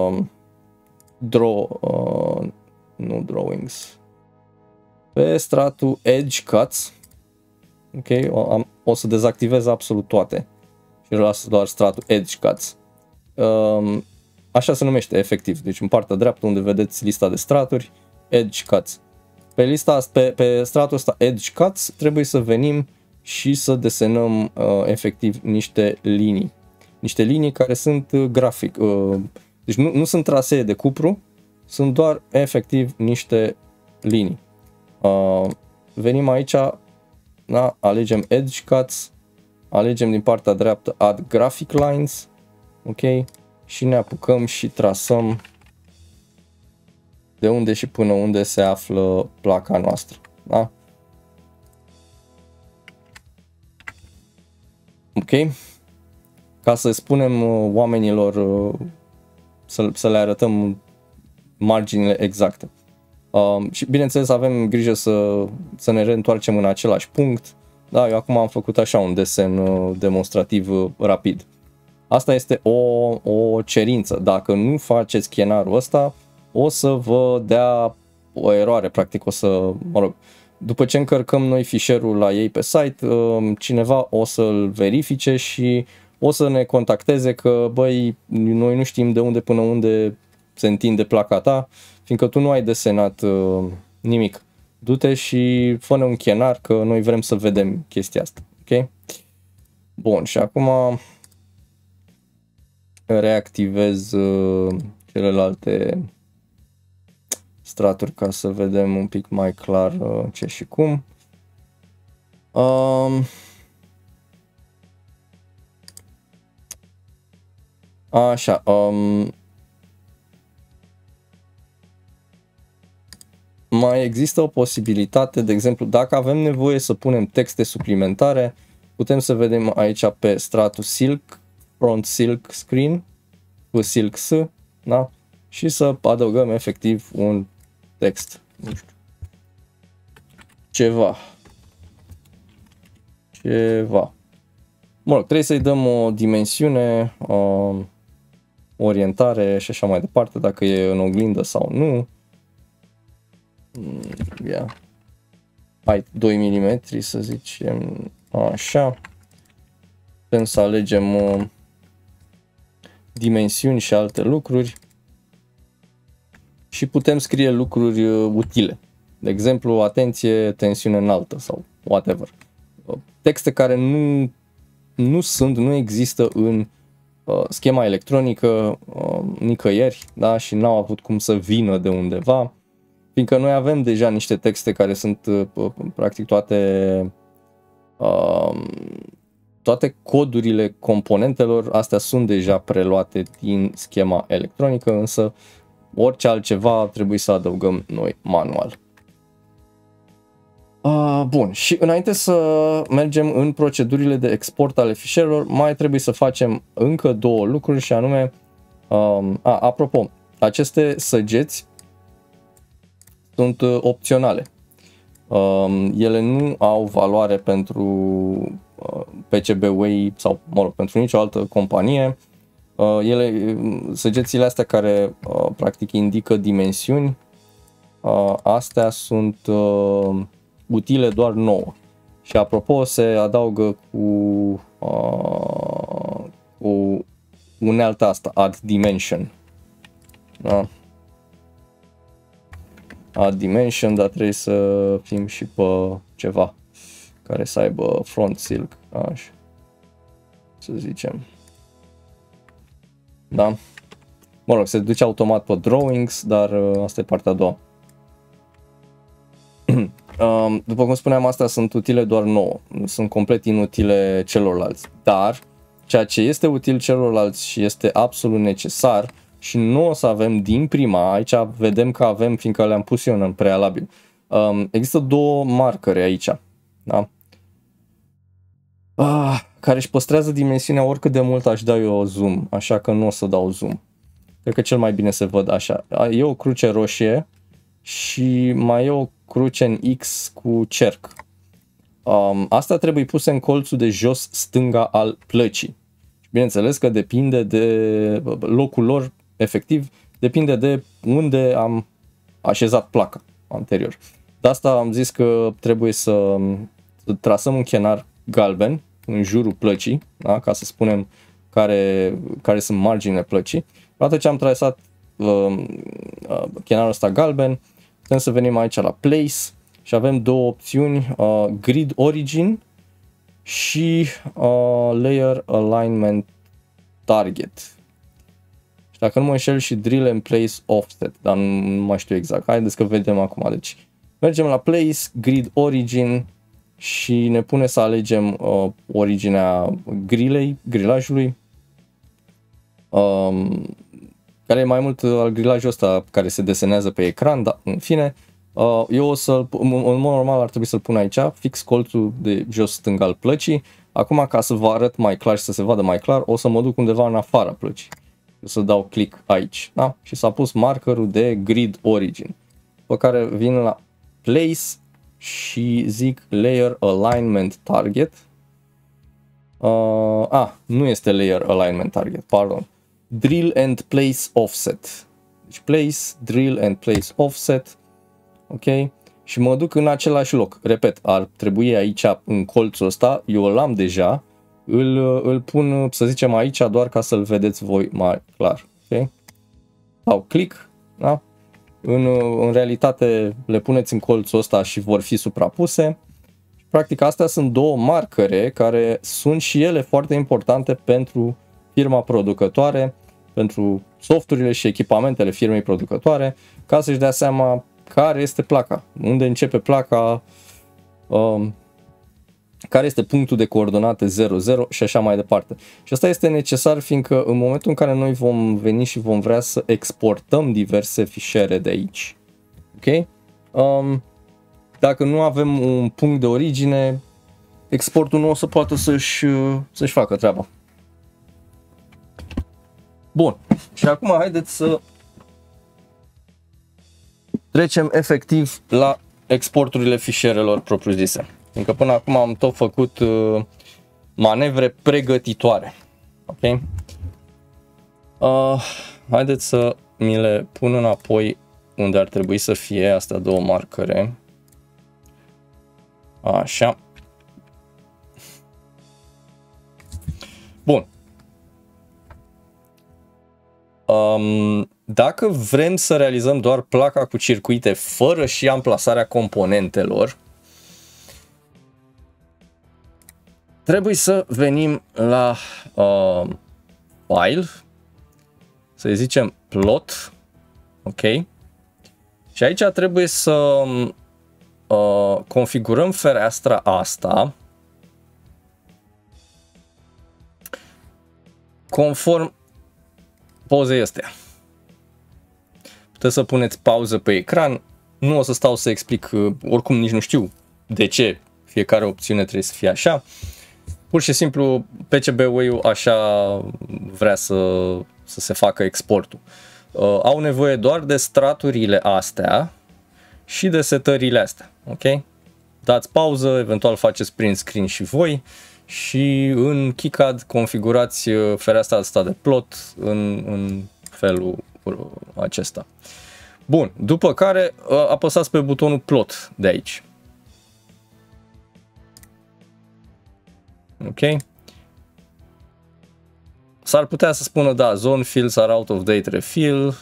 nu drawings, pe stratul edge cuts. Ok, o să dezactivez absolut toate și las doar stratul edge cuts. Așa se numește efectiv, deci în partea dreaptă unde vedeți lista de straturi, edge cuts. Pe stratul ăsta edge cuts trebuie să venim și să desenăm efectiv niște linii. Niște linii care sunt grafic. Deci nu sunt trasee de cupru, sunt doar efectiv niște linii. Venim aici, da, alegem Edge Cuts, alegem din partea dreaptă Add Graphic Lines, ok? Și ne apucăm și trasăm de unde și până unde se află placa noastră. Da? Ok? Ca să spunem oamenilor, să le arătăm marginile exacte. Și bineînțeles avem grijă să ne reîntoarcem în același punct. Da, eu acum am făcut așa un desen demonstrativ rapid. Asta este o cerință. Dacă nu faceți chenarul ăsta, o să vă dea o eroare. Practic după ce încărcăm noi fișierul la ei pe site, cineva o să-l verifice și o să ne contacteze că, băi, noi nu știm de unde până unde se întinde placa ta, fiindcă tu nu ai desenat nimic. du-te și fă-ne un chenar că noi vrem să vedem chestia asta. Ok? Bun, și acum reactivez celelalte straturi ca să vedem un pic mai clar ce și cum. Așa, mai există o posibilitate, de exemplu, dacă avem nevoie să punem texte suplimentare, putem să vedem aici pe stratul Silk, Front Silk Screen, cu Silk S, da? Și să adăugăm efectiv un text, nu știu, ceva. Mă rog, trebuie să-i dăm o dimensiune, orientare și așa mai departe, dacă e în oglindă sau nu. Hai, 2 mm să zicem așa. Putem să alegem dimensiuni și alte lucruri și putem scrie lucruri utile. De exemplu, atenție, tensiune înaltă sau whatever. Texte care nu există în schema electronică nicăieri, da? Și n-au avut cum să vină de undeva, fiindcă noi avem deja niște texte care sunt practic toate codurile componentelor, astea sunt deja preluate din schema electronică, însă orice altceva trebuie să adăugăm noi manual. Bun, și înainte să mergem în procedurile de export ale fișierelor, mai trebuie să facem încă două lucruri și anume, apropo, aceste săgeți sunt opționale. Ele nu au valoare pentru PCBWay sau, mă rog, pentru nicio altă companie. Săgețile astea care practic indică dimensiuni, astea sunt utile doar nouă. Și apropo, se adaugă cu unealta asta, add dimension. Da? Add dimension, dar trebuie să fim și pe ceva care să aibă front silk, așa, să zicem. Da? Mă rog, se duce automat pe drawings, dar asta e partea a doua. După cum spuneam, astea sunt utile doar nouă, sunt complet inutile celorlalți, dar ceea ce este util celorlalți și este absolut necesar și nu o să avem din prima, aici vedem că avem, fiindcă le-am pus eu în prealabil, există două marcări aici, da? Care își păstrează dimensiunea oricât de mult aș da eu zoom, așa că nu o să dau zoom. Cred că cel mai bine se văd așa. E o cruce roșie și mai e o cruce în X cu cerc. Asta trebuie puse în colțul de jos stânga al plăcii. Bineînțeles că depinde de locul lor, efectiv, depinde de unde am așezat placa anterior. De asta am zis că trebuie să trasăm un chenar galben în jurul plăcii, da? Ca să spunem care sunt marginile plăcii. Odată ce am trasat chenarul ăsta galben, putem să venim aici la Place și avem două opțiuni, Grid Origin și Layer Alignment Target. Și dacă nu mă înșel și Drill and Place Offset, dar nu mai știu exact. Haideți că vedem acum. Deci mergem la Place, Grid Origin și ne pune să alegem originea grilajului, care e mai mult al grilajul ăsta care se desenează pe ecran, dar în fine, eu o să, în mod normal ar trebui să-l pun aici, fix colțul de jos stâng al plăcii. Acum, ca să vă arăt mai clar și să se vadă mai clar, o să mă duc undeva în afara plăcii. O să dau click aici, da? Și s-a pus markerul de Grid Origin, pe care vin la Place și zic Layer Alignment Target. Nu este Layer Alignment Target, pardon. Drill and Place Offset. Deci Place, Drill and Place Offset. Ok? Și mă duc în același loc. Repet, ar trebui aici în colțul ăsta, eu îl am deja, îl pun, să zicem, aici doar ca să-l vedeți voi mai clar. Ok? Dau click, da? în realitate le puneți în colțul ăsta și vor fi suprapuse. Practic astea sunt două marcere care sunt și ele foarte importante pentru firma producătoare, pentru softurile și echipamentele firmei producătoare, ca să-și dea seama care este placa, unde începe placa, care este punctul de coordonate 00 și așa mai departe. Și asta este necesar fiindcă în momentul în care noi vom veni și vom vrea să exportăm diverse fișiere de aici, ok? Dacă nu avem un punct de origine, exportul nu o să poată să-și facă treaba. Bun, și acum haideți să trecem efectiv la exporturile fișierelor propriu-zise. Fiindcă până acum am tot făcut manevre pregătitoare. Ok? Haideți să mi le pun înapoi unde ar trebui să fie astea două marcăre. Așa. Bun. Dacă vrem să realizăm doar placa cu circuite fără și amplasarea componentelor, trebuie să venim la file, să zicem plot, ok? Și aici trebuie să configurăm fereastra asta conform pozei astea. Puteți să puneți pauză pe ecran, nu o să stau să explic, oricum nici nu știu de ce fiecare opțiune trebuie să fie așa. Pur și simplu PCB-ul așa vrea să se facă exportul. Au nevoie doar de straturile astea și de setările astea, ok? Dați pauză, eventual faceți print screen și voi și în KiCad configurați fereastra asta de plot în felul acesta. Bun, după care apăsați pe butonul plot de aici. Ok? S-ar putea să spună, da, zone fields are out of date refill.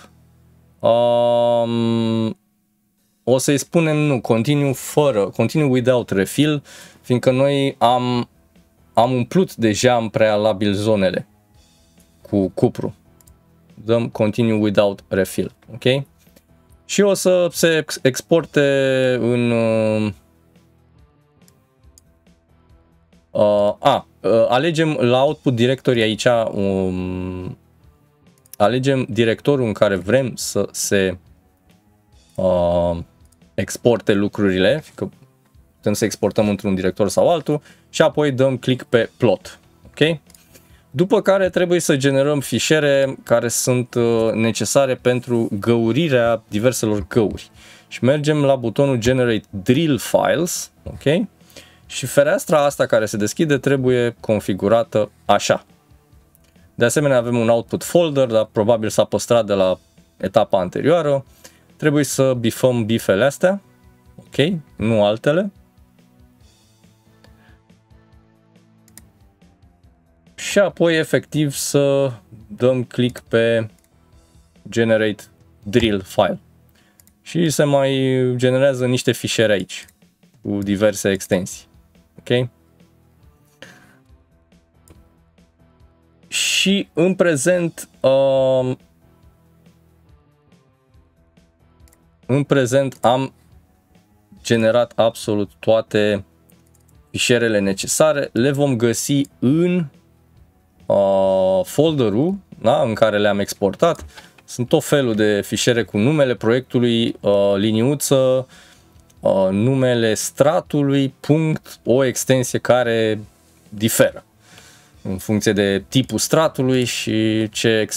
O să-i spunem nu, continue without refill, fiindcă noi am umplut deja în prealabil zonele cu cupru. Dăm continue without refill, ok? Și o să se exporte în alegem la output directory aici, alegem directorul în care vrem să se exporte lucrurile, că putem să exportăm într-un director sau altul și apoi dăm click pe plot, ok? După care trebuie să generăm fișiere care sunt necesare pentru găurirea diverselor găuri și mergem la butonul Generate Drill Files, ok? Și fereastra asta care se deschide trebuie configurată așa. De asemenea avem un output folder, dar probabil s-a păstrat de la etapa anterioară. Trebuie să bifăm bifele astea, ok? Nu altele. Și apoi efectiv să dăm click pe Generate Drill File. Și se mai generează niște fișiere aici cu diverse extensii. Ok? Și în prezent am generat absolut toate fișierele necesare. Le vom găsi în folderul, da, în care le-am exportat. Sunt tot felul de fișiere cu numele proiectului, liniuță, numele stratului, punct, o extensie diferă în funcție de tipul stratului și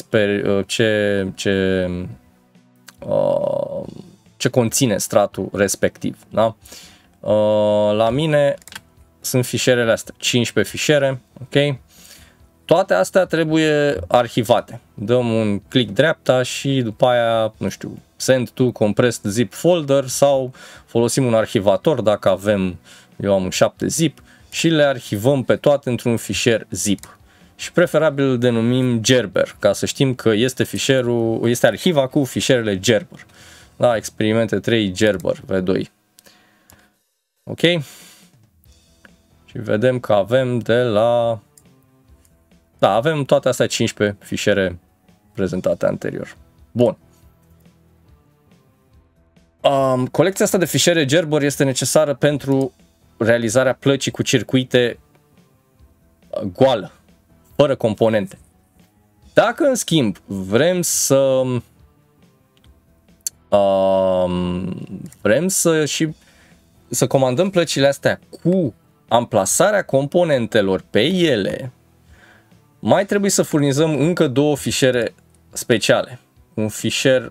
ce conține stratul respectiv. Da? La mine sunt fișierele astea, 15 fișiere, ok? Toate astea trebuie arhivate. Dăm un click dreapta și după aia, nu știu, send to compressed zip folder sau folosim un arhivator dacă avem, eu am un 7-zip și le arhivăm pe toate într-un fișier zip. Și preferabil îl denumim Gerber, ca să știm că este arhiva cu fișierele Gerber. Da, experimente 3 Gerber V2. Ok? Și vedem că avem de la... Da, avem toate astea 15 fișiere prezentate anterior. Bun. Colecția asta de fișiere Gerber este necesară pentru realizarea plăcii cu circuite goală, fără componente. Dacă, în schimb, vrem să comandăm plăcile astea cu amplasarea componentelor pe ele, mai trebuie să furnizăm încă două fișiere speciale. Un fișier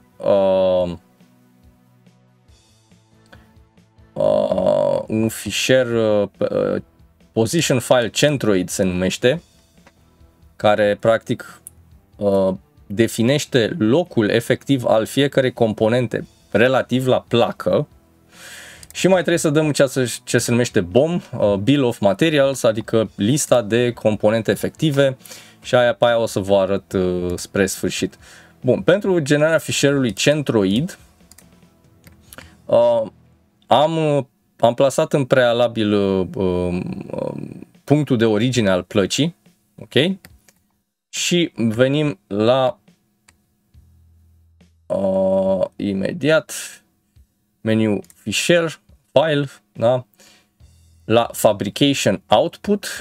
position file centroid se numește, care practic definește locul efectiv al fiecărei componente relativ la placă. Și mai trebuie să dăm ce se numește BOM, Bill of Materials, adică lista de componente efective, și pe aia o să vă arăt spre sfârșit. Bun, pentru generarea fișierului centroid am plasat în prealabil punctul de origine al plăcii, ok? Și venim la imediat meniu fișier, file, da? La fabrication output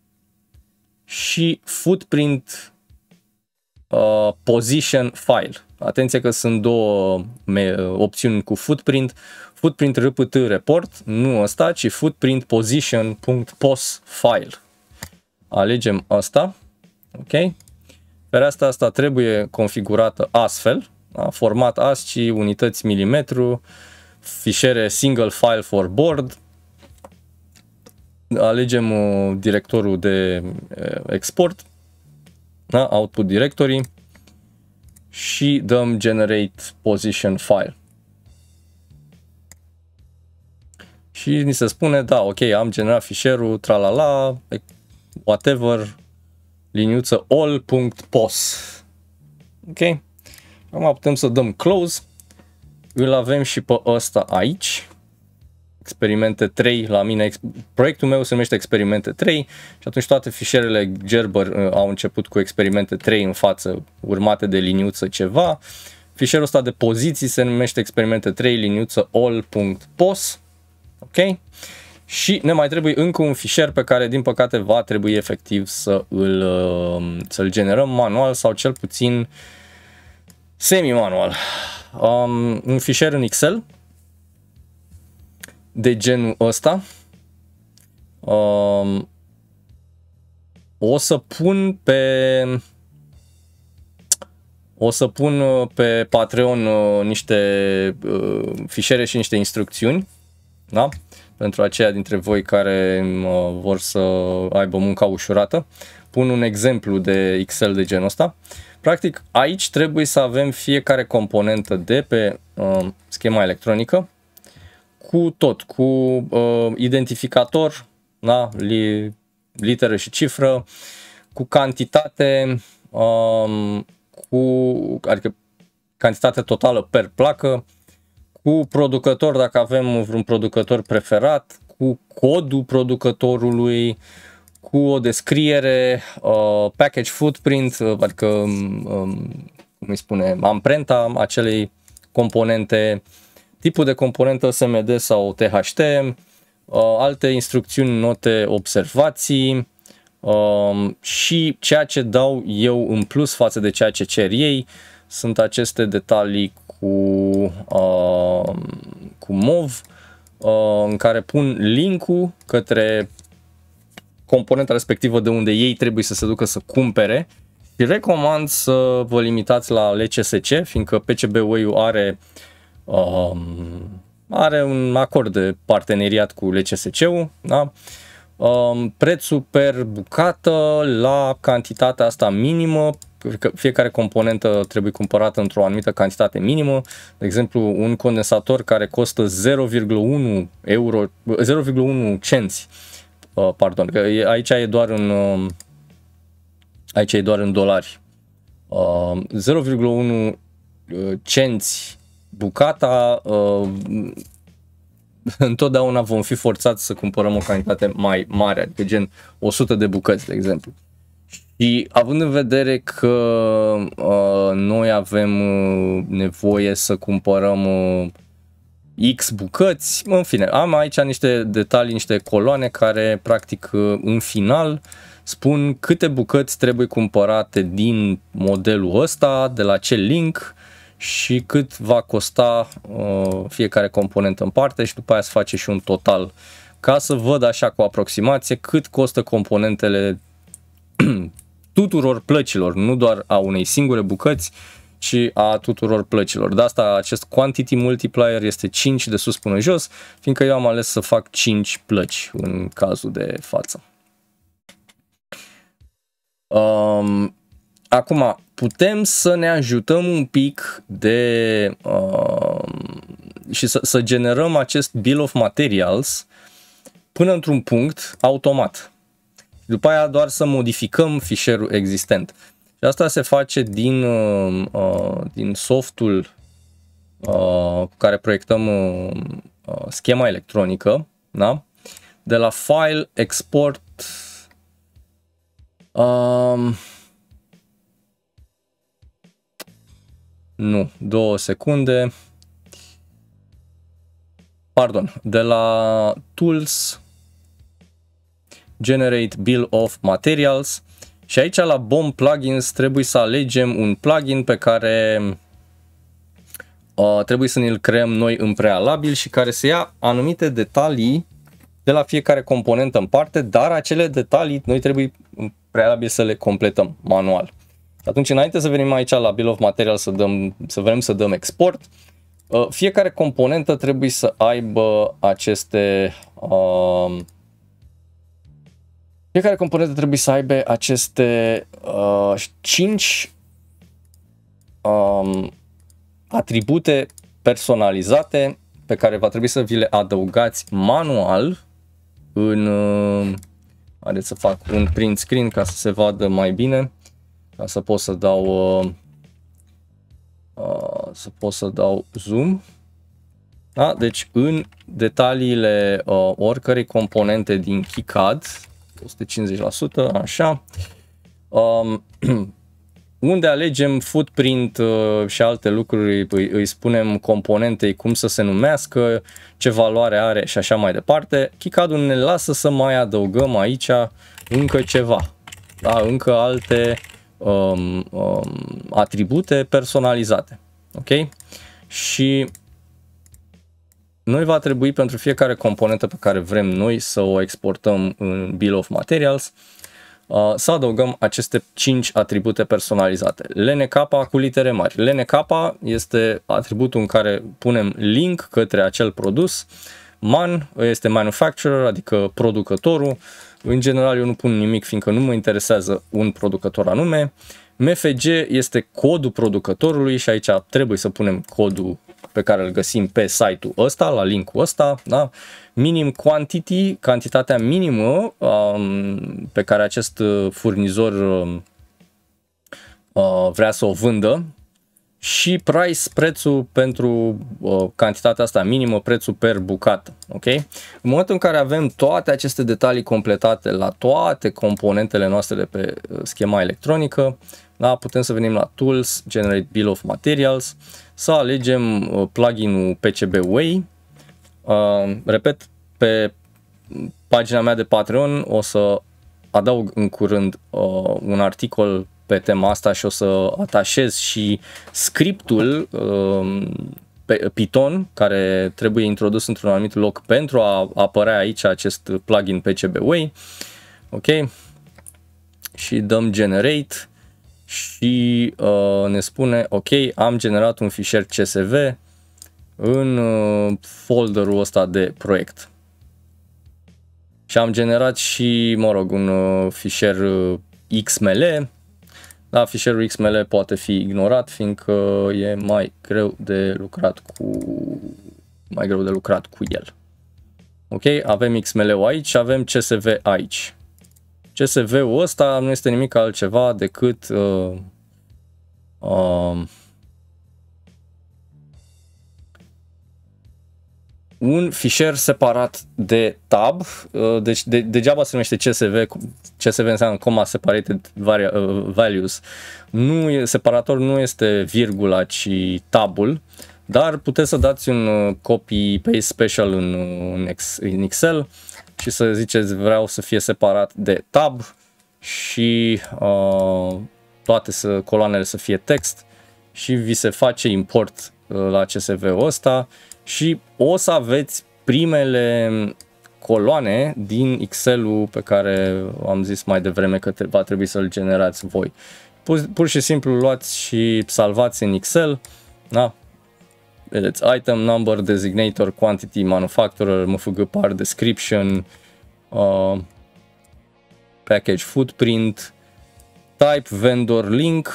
și footprint position file. Atenție că sunt două opțiuni cu footprint. Footprint rpt report, nu ăsta, ci footprint position.pos file. Alegem asta, ok? Fereastra asta trebuie configurată astfel, da? Format ASCII, unități milimetru, fișiere single file for board. Alegem directorul de export, da? Output directory, și dăm generate position file. Și ni se spune, da, ok, am generat fișierul, tralala, whatever, liniuță all.pos. Ok? Acum putem să dăm close. Îl avem și pe ăsta aici. Experimente 3 la mine. Proiectul meu se numește Experimente 3 și atunci toate fișierele Gerber au început cu Experimente 3 în față, urmate de liniuță ceva. Fișierul ăsta de poziții se numește Experimente 3 liniuță all.pos. Ok? Și ne mai trebuie încă un fișier pe care, din păcate, va trebui efectiv să-l generăm manual sau cel puțin semi-manual. Un fișier în Excel de genul ăsta. O să pun pe Patreon niște fișiere și niște instrucțiuni, da? Pentru aceia dintre voi care vor să aibă munca ușurată. Pun un exemplu de Excel de genul ăsta. Practic, aici trebuie să avem fiecare componentă de pe schema electronică cu tot, cu identificator, da? Literă și cifră, cu cantitate, adică cantitate totală per placă, cu producător, dacă avem vreun producător preferat, cu codul producătorului, cu o descriere, package footprint, adică, cum îi spune, amprenta acelei componente, tipul de componentă SMD sau THT, alte instrucțiuni, note, observații și ceea ce dau eu în plus față de ceea ce cer ei sunt aceste detalii cu MOV, în care pun link-ul către componenta respectivă de unde ei trebuie să se ducă să cumpere. Și recomand să vă limitați la LCSC, fiindcă PCB-ul are un acord de parteneriat cu LCSC-ul, da? Prețul per bucată la cantitatea asta minimă, fiecare componentă trebuie cumpărată într-o anumită cantitate minimă. De exemplu, un condensator care costă 0,1 euro, 0,1 cenți, pardon, că aici e doar în dolari. 0,1 cenți bucata, întotdeauna vom fi forțați să cumpărăm o cantitate mai mare, adică gen 100 de bucăți, de exemplu. Și având în vedere că noi avem nevoie să cumpărăm X bucăți, în fine, am aici niște detalii, niște coloane care practic în final spun câte bucăți trebuie cumpărate din modelul ăsta, de la ce link și cât va costa fiecare componentă în parte și după aia se face și un total ca să văd așa cu aproximație cât costă componentele tuturor plăcilor, nu doar a unei singure bucăți, ci a tuturor plăcilor. De asta acest quantity multiplier este 5 de sus până jos, fiindcă eu am ales să fac 5 plăci în cazul de față. Acum, putem să ne ajutăm un pic de și să generăm acest bill of materials până într-un punct automat. După aia doar să modificăm fișierul existent. Și asta se face din softul cu care proiectăm schema electronică, da? De la File, Export, nu, 2 secunde, pardon, de la Tools, Generate Bill of Materials și aici la BOM Plugins trebuie să alegem un plugin pe care trebuie să ne-l creăm noi în prealabil și care să ia anumite detalii de la fiecare componentă în parte, dar acele detalii noi trebuie în prealabil să le completăm manual. Atunci, înainte să venim aici la Bill of Materials să vrem să dăm export, fiecare componentă trebuie să aibă aceste fiecare componentă trebuie să aibă aceste 5 atribute personalizate pe care va trebui să vi le adăugați manual în haideți să fac un print screen ca să se vadă mai bine, ca să pot să dau zoom. Da? Deci în detaliile oricărei componente din KiCad 150%, așa, unde alegem footprint și alte lucruri, îi spunem componentei cum să se numească, ce valoare are și așa mai departe. KiCad-ul ne lasă să mai adăugăm aici încă ceva, da? Încă alte atribute personalizate, ok? Și noi va trebui pentru fiecare componentă pe care vrem noi să o exportăm în Bill of Materials să adăugăm aceste 5 atribute personalizate. LNK cu litere mari. LNK este atributul în care punem link către acel produs. MAN este manufacturer, adică producătorul. În general eu nu pun nimic fiindcă nu mă interesează un producător anume. MFG este codul producătorului și aici trebuie să punem codul pe care îl găsim pe site-ul ăsta, la link-ul ăsta, da? Minim quantity, cantitatea minimă pe care acest furnizor vrea să o vândă și price, prețul pentru cantitatea asta minimă, prețul per bucată, ok? În momentul în care avem toate aceste detalii completate la toate componentele noastre de pe schema electronică, da, putem să venim la Tools, Generate Bill of Materials, să alegem pluginul PCB Way. Repet, pe pagina mea de Patreon o să adaug în curând un articol pe tema asta și o să atașez și scriptul pe Python care trebuie introdus într-un anumit loc pentru a apărea aici acest plugin PCB Way. Ok? Și dăm Generate și ne spune ok, am generat un fișier CSV în folderul ăsta de proiect. Și am generat și, mă rog, un fișier XML. Da, fișierul XML poate fi ignorat fiindcă e mai greu de lucrat cu el. Ok, avem XML-ul aici și avem CSV aici. CSV-ul ăsta nu este nimic altceva decât un fișier separat de tab, deci degeaba se numește CSV, CSV înseamnă comma separated values, separator nu este virgula, ci tabul, dar puteți să dați un copy-paste special în Excel și să ziceți vreau să fie separat de tab și toate coloanele să fie text și vi se face import la CSV-ul ăsta și o să aveți primele coloane din Excel-ul pe care am zis mai devreme că va trebui să-l generați voi. Pur și simplu luați și salvați în Excel, da? Vedeți, item, number, designator, quantity, manufacturer, mfg part, description, package footprint, type, vendor link.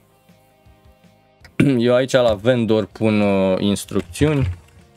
Eu aici la vendor pun instrucțiuni,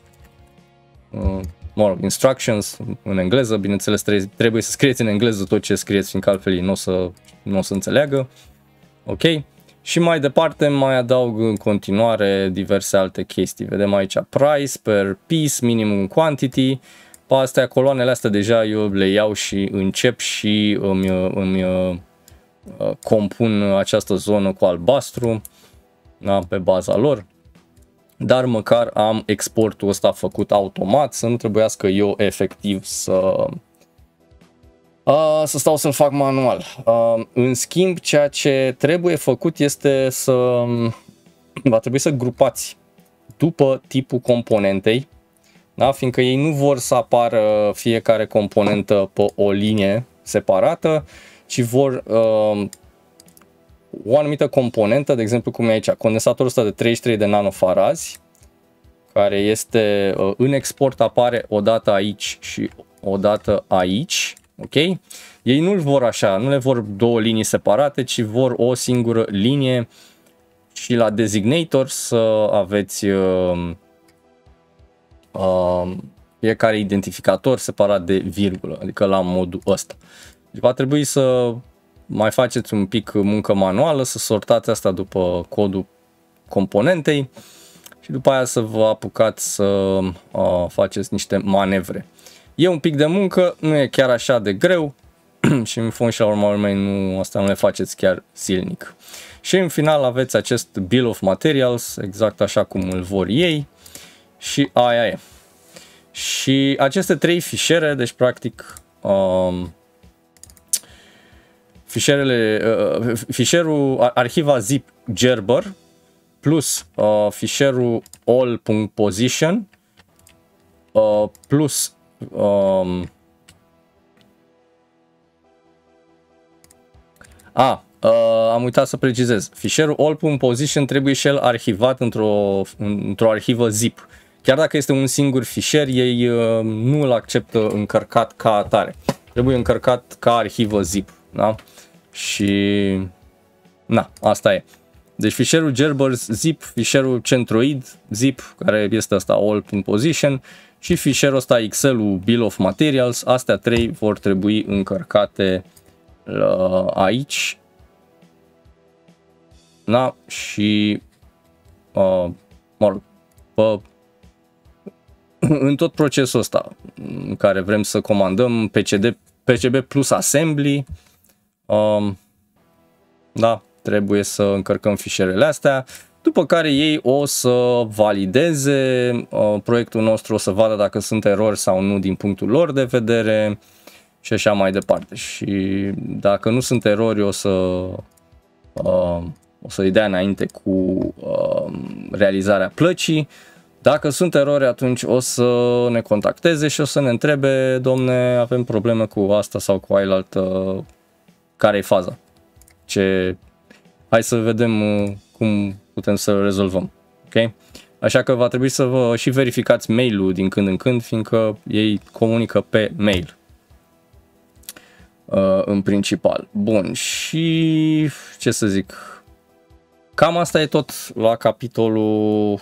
instructions în engleză, bineînțeles trebuie să scrieți în engleză tot ce scrieți, fiindcă altfel ei nu o să înțeleagă. Ok? Și mai departe mai adaug în continuare diverse alte chestii. Vedem aici price per piece, minimum quantity. Pe astea, coloanele astea deja eu le iau și încep și îmi compun această zonă cu albastru, da, pe baza lor. Dar măcar am exportul ăsta făcut automat, să nu trebuiască eu efectiv să stau să-l fac manual. În schimb, ceea ce trebuie făcut este va trebui să grupați după tipul componentei, da? Fiindcă ei nu vor să apară fiecare componentă pe o linie separată, ci vor o anumită componentă, de exemplu cum e aici, condensatorul ăsta de 33 de nanofarazi, care este în export apare o dată aici și o dată aici. Ok? Ei nu-l vor așa, nu le vor două linii separate, ci vor o singură linie și la designator să aveți fiecare identificator separat de virgulă, adică la modul ăsta. Deci va trebui să mai faceți un pic muncă manuală, să sortați asta după codul componentei și după aia să vă apucați să faceți niște manevre. E un pic de muncă, nu e chiar așa de greu și în fond și la urma urmei asta nu le faceți chiar silnic. Și în final aveți acest bill of materials, exact așa cum îl vor ei și aia e. Și aceste trei fișiere, deci practic fișierul arhiva zip gerber plus fișierul all.position plus am uitat să precizez. Fișierul all.position trebuie și el arhivat într-o arhivă zip. Chiar dacă este un singur fișier, ei nu îl acceptă încărcat ca atare. Trebuie încărcat ca arhivă zip. Da? Și asta e. Deci fișierul Gerber zip, fișierul centroid zip, care este asta all.position, și fișierul ăsta Excel-ul bill of materials, astea trei vor trebui încărcate aici. Da? Și în tot procesul ăsta în care vrem să comandăm PCB plus assembly, da, trebuie să încărcăm fișierele astea, după care ei o să valideze proiectul nostru, o să vadă dacă sunt erori sau nu din punctul lor de vedere și așa mai departe. Și dacă nu sunt erori, o să-i dea înainte cu realizarea plăcii. Dacă sunt erori, atunci o să ne contacteze și o să ne întrebe: domne, avem probleme cu asta sau cu ailaltă, care e faza? Hai să vedem cum putem să rezolvăm. Ok? Așa că va trebui să vă și verificați mail-ul din când în când, fiindcă ei comunică pe mail în principal. Bun, și ce să zic, cam asta e tot la capitolul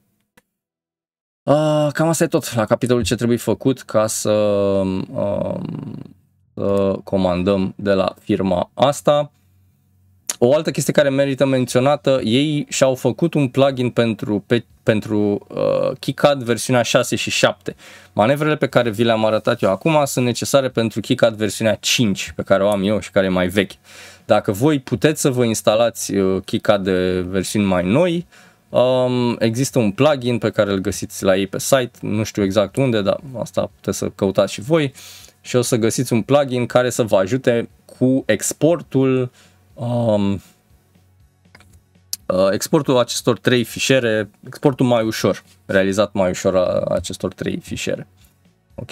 ce trebuie făcut ca să comandăm de la firma asta. O altă chestie care merită menționată, ei și-au făcut un plugin pentru KiCad versiunea 6 și 7. Manevrele pe care vi le-am arătat eu acum sunt necesare pentru KiCad versiunea 5, pe care o am eu și care e mai veche. Dacă voi puteți să vă instalați KiCad de versiuni mai noi, există un plugin pe care îl găsiți la ei pe site, nu știu exact unde, dar asta puteți să căutați și voi, și o să găsiți un plugin care să vă ajute cu exportul exportul acestor 3 fișiere, exportul mai ușor, realizat mai ușor a acestor 3 fișiere. Ok?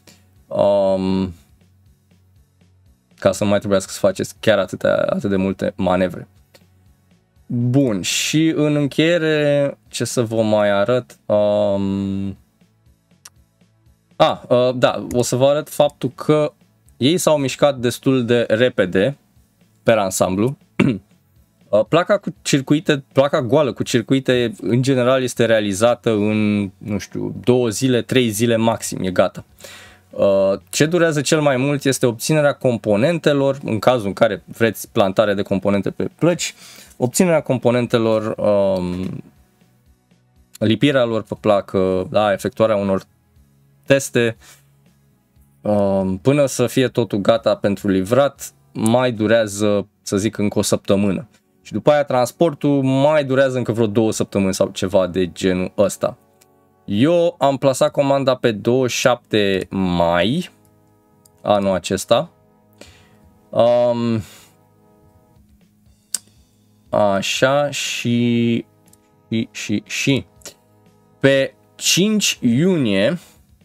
Ca să nu mai trebuiască să faceți chiar atât de multe manevre. Bun, și în încheiere, ce să vă mai arăt? Da, o să vă arăt faptul că ei s-au mișcat destul de repede pe ansamblu. Placa goală cu circuite în general este realizată în, nu știu, 2 zile, 3 zile maxim, e gata. Ce durează cel mai mult este obținerea componentelor, în cazul în care vreți plantare de componente pe plăci, obținerea componentelor, lipirea lor pe placă, da, efectuarea unor teste, până să fie totul gata pentru livrat, mai durează, să zic, încă o săptămână. Și după aia transportul mai durează încă vreo 2 săptămâni sau ceva de genul ăsta. Eu am plasat comanda pe 27 mai anul acesta. Așa, și pe 5 iunie,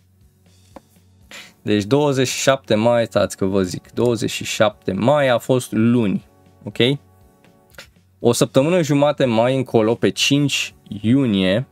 deci 27 mai, stați că vă zic, 27 mai a fost luni, ok? O săptămână jumate mai încolo, pe 5 iunie,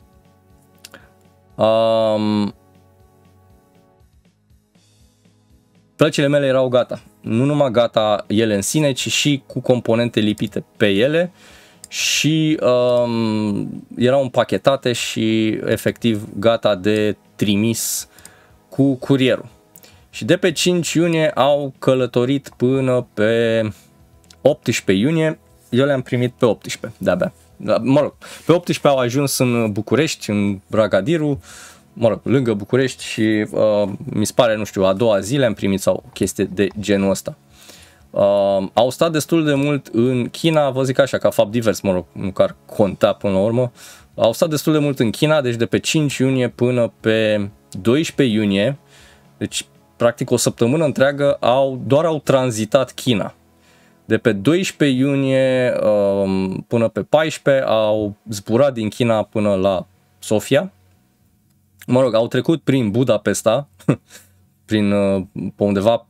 plăcile mele erau gata. Nu numai gata ele în sine, ci și cu componente lipite pe ele și erau împachetate și efectiv gata de trimis cu curierul. Și de pe 5 iunie au călătorit până pe 18 iunie. Eu le-am primit pe 18, de-abia. Mă rog, pe 18 au ajuns în București, în Bragadiru, mă rog, lângă București și mi se pare, nu știu, a doua zi le-am primit sau o chestie de genul ăsta. Au stat destul de mult în China, vă zic așa, ca fapt divers, mă rog, nu că ar conta până la urmă. Au stat destul de mult în China, deci de pe 5 iunie până pe 12 iunie, deci practic o săptămână întreagă doar au tranzitat China. De pe 12 iunie până pe 14 au zburat din China până la Sofia. Mă rog, au trecut prin Budapesta, prin pe undeva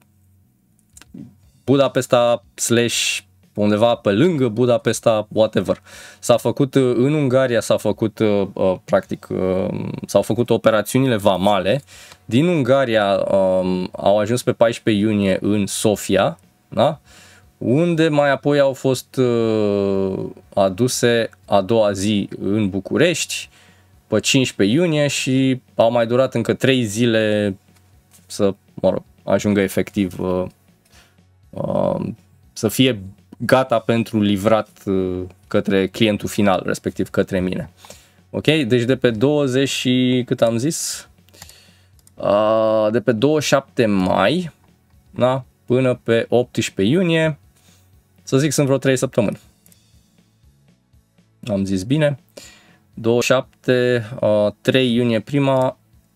Budapesta / undeva pe lângă Budapesta, whatever. S-a făcut în Ungaria, practic, s-au făcut operațiunile vamale. Din Ungaria au ajuns pe 14 iunie în Sofia, da? Unde mai apoi au fost aduse a doua zi în București, pe 15 iunie, și au mai durat încă 3 zile să, mă rog, ajungă efectiv să fie gata pentru livrat către clientul final, respectiv către mine. Ok? Deci de pe 20 și cât am zis? De pe 27 mai, da? Până pe 18 iunie, să zic, sunt vreo 3 săptămâni. Am zis bine. 27, 3 iunie prima,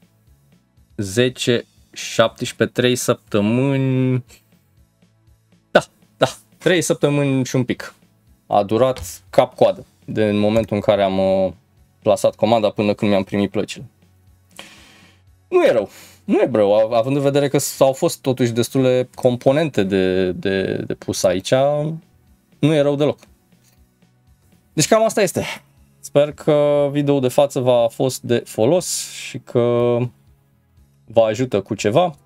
10, 17, 3 săptămâni. Da, 3 săptămâni și un pic. A durat cap-coadă de în momentul în care am plasat comanda până când mi-am primit plăcile. Nu e rău. Nu e rău, având în vedere că au fost totuși destule componente de pus aici, nu e rău deloc. Deci cam asta este. Sper că videoul de față v-a fost de folos și că vă ajută cu ceva.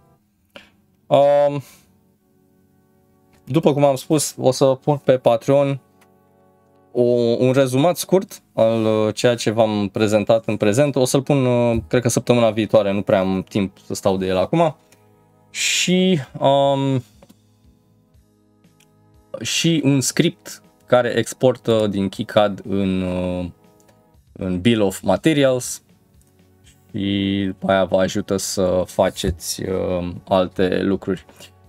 După cum am spus, o să pun pe Patreon un rezumat scurt al ceea ce v-am prezentat în prezent. O să-l pun, cred că săptămâna viitoare, nu prea am timp să stau de el acum. Și și un script care exportă din KiCad în Bill of Materials și după aia vă ajută să faceți alte lucruri.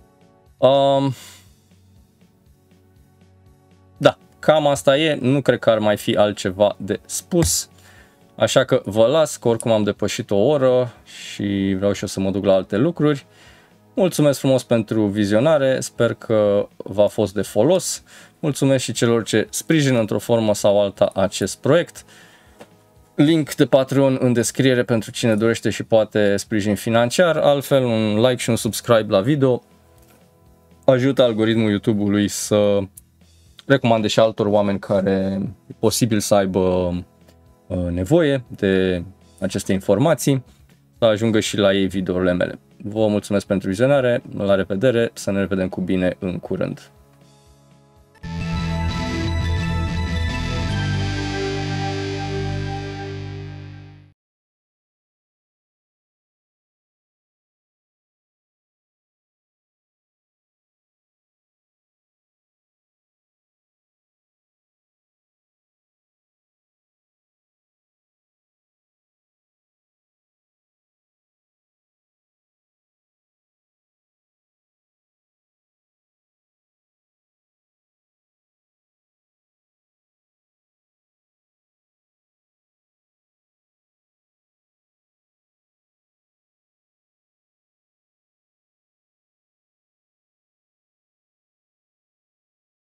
Da, cam asta e, nu cred că ar mai fi altceva de spus, așa că vă las, că oricum am depășit o oră și vreau și eu să mă duc la alte lucruri. Mulțumesc frumos pentru vizionare, sper că v-a fost de folos. Mulțumesc și celor ce sprijină într-o formă sau alta acest proiect. Link de Patreon în descriere pentru cine dorește și poate sprijin financiar. Altfel, un like și un subscribe la video ajută algoritmul YouTube-ului să recomande și altor oameni care e posibil să aibă nevoie de aceste informații, să ajungă și la ei videourile mele. Vă mulțumesc pentru vizionare, la revedere, să ne revedem cu bine în curând.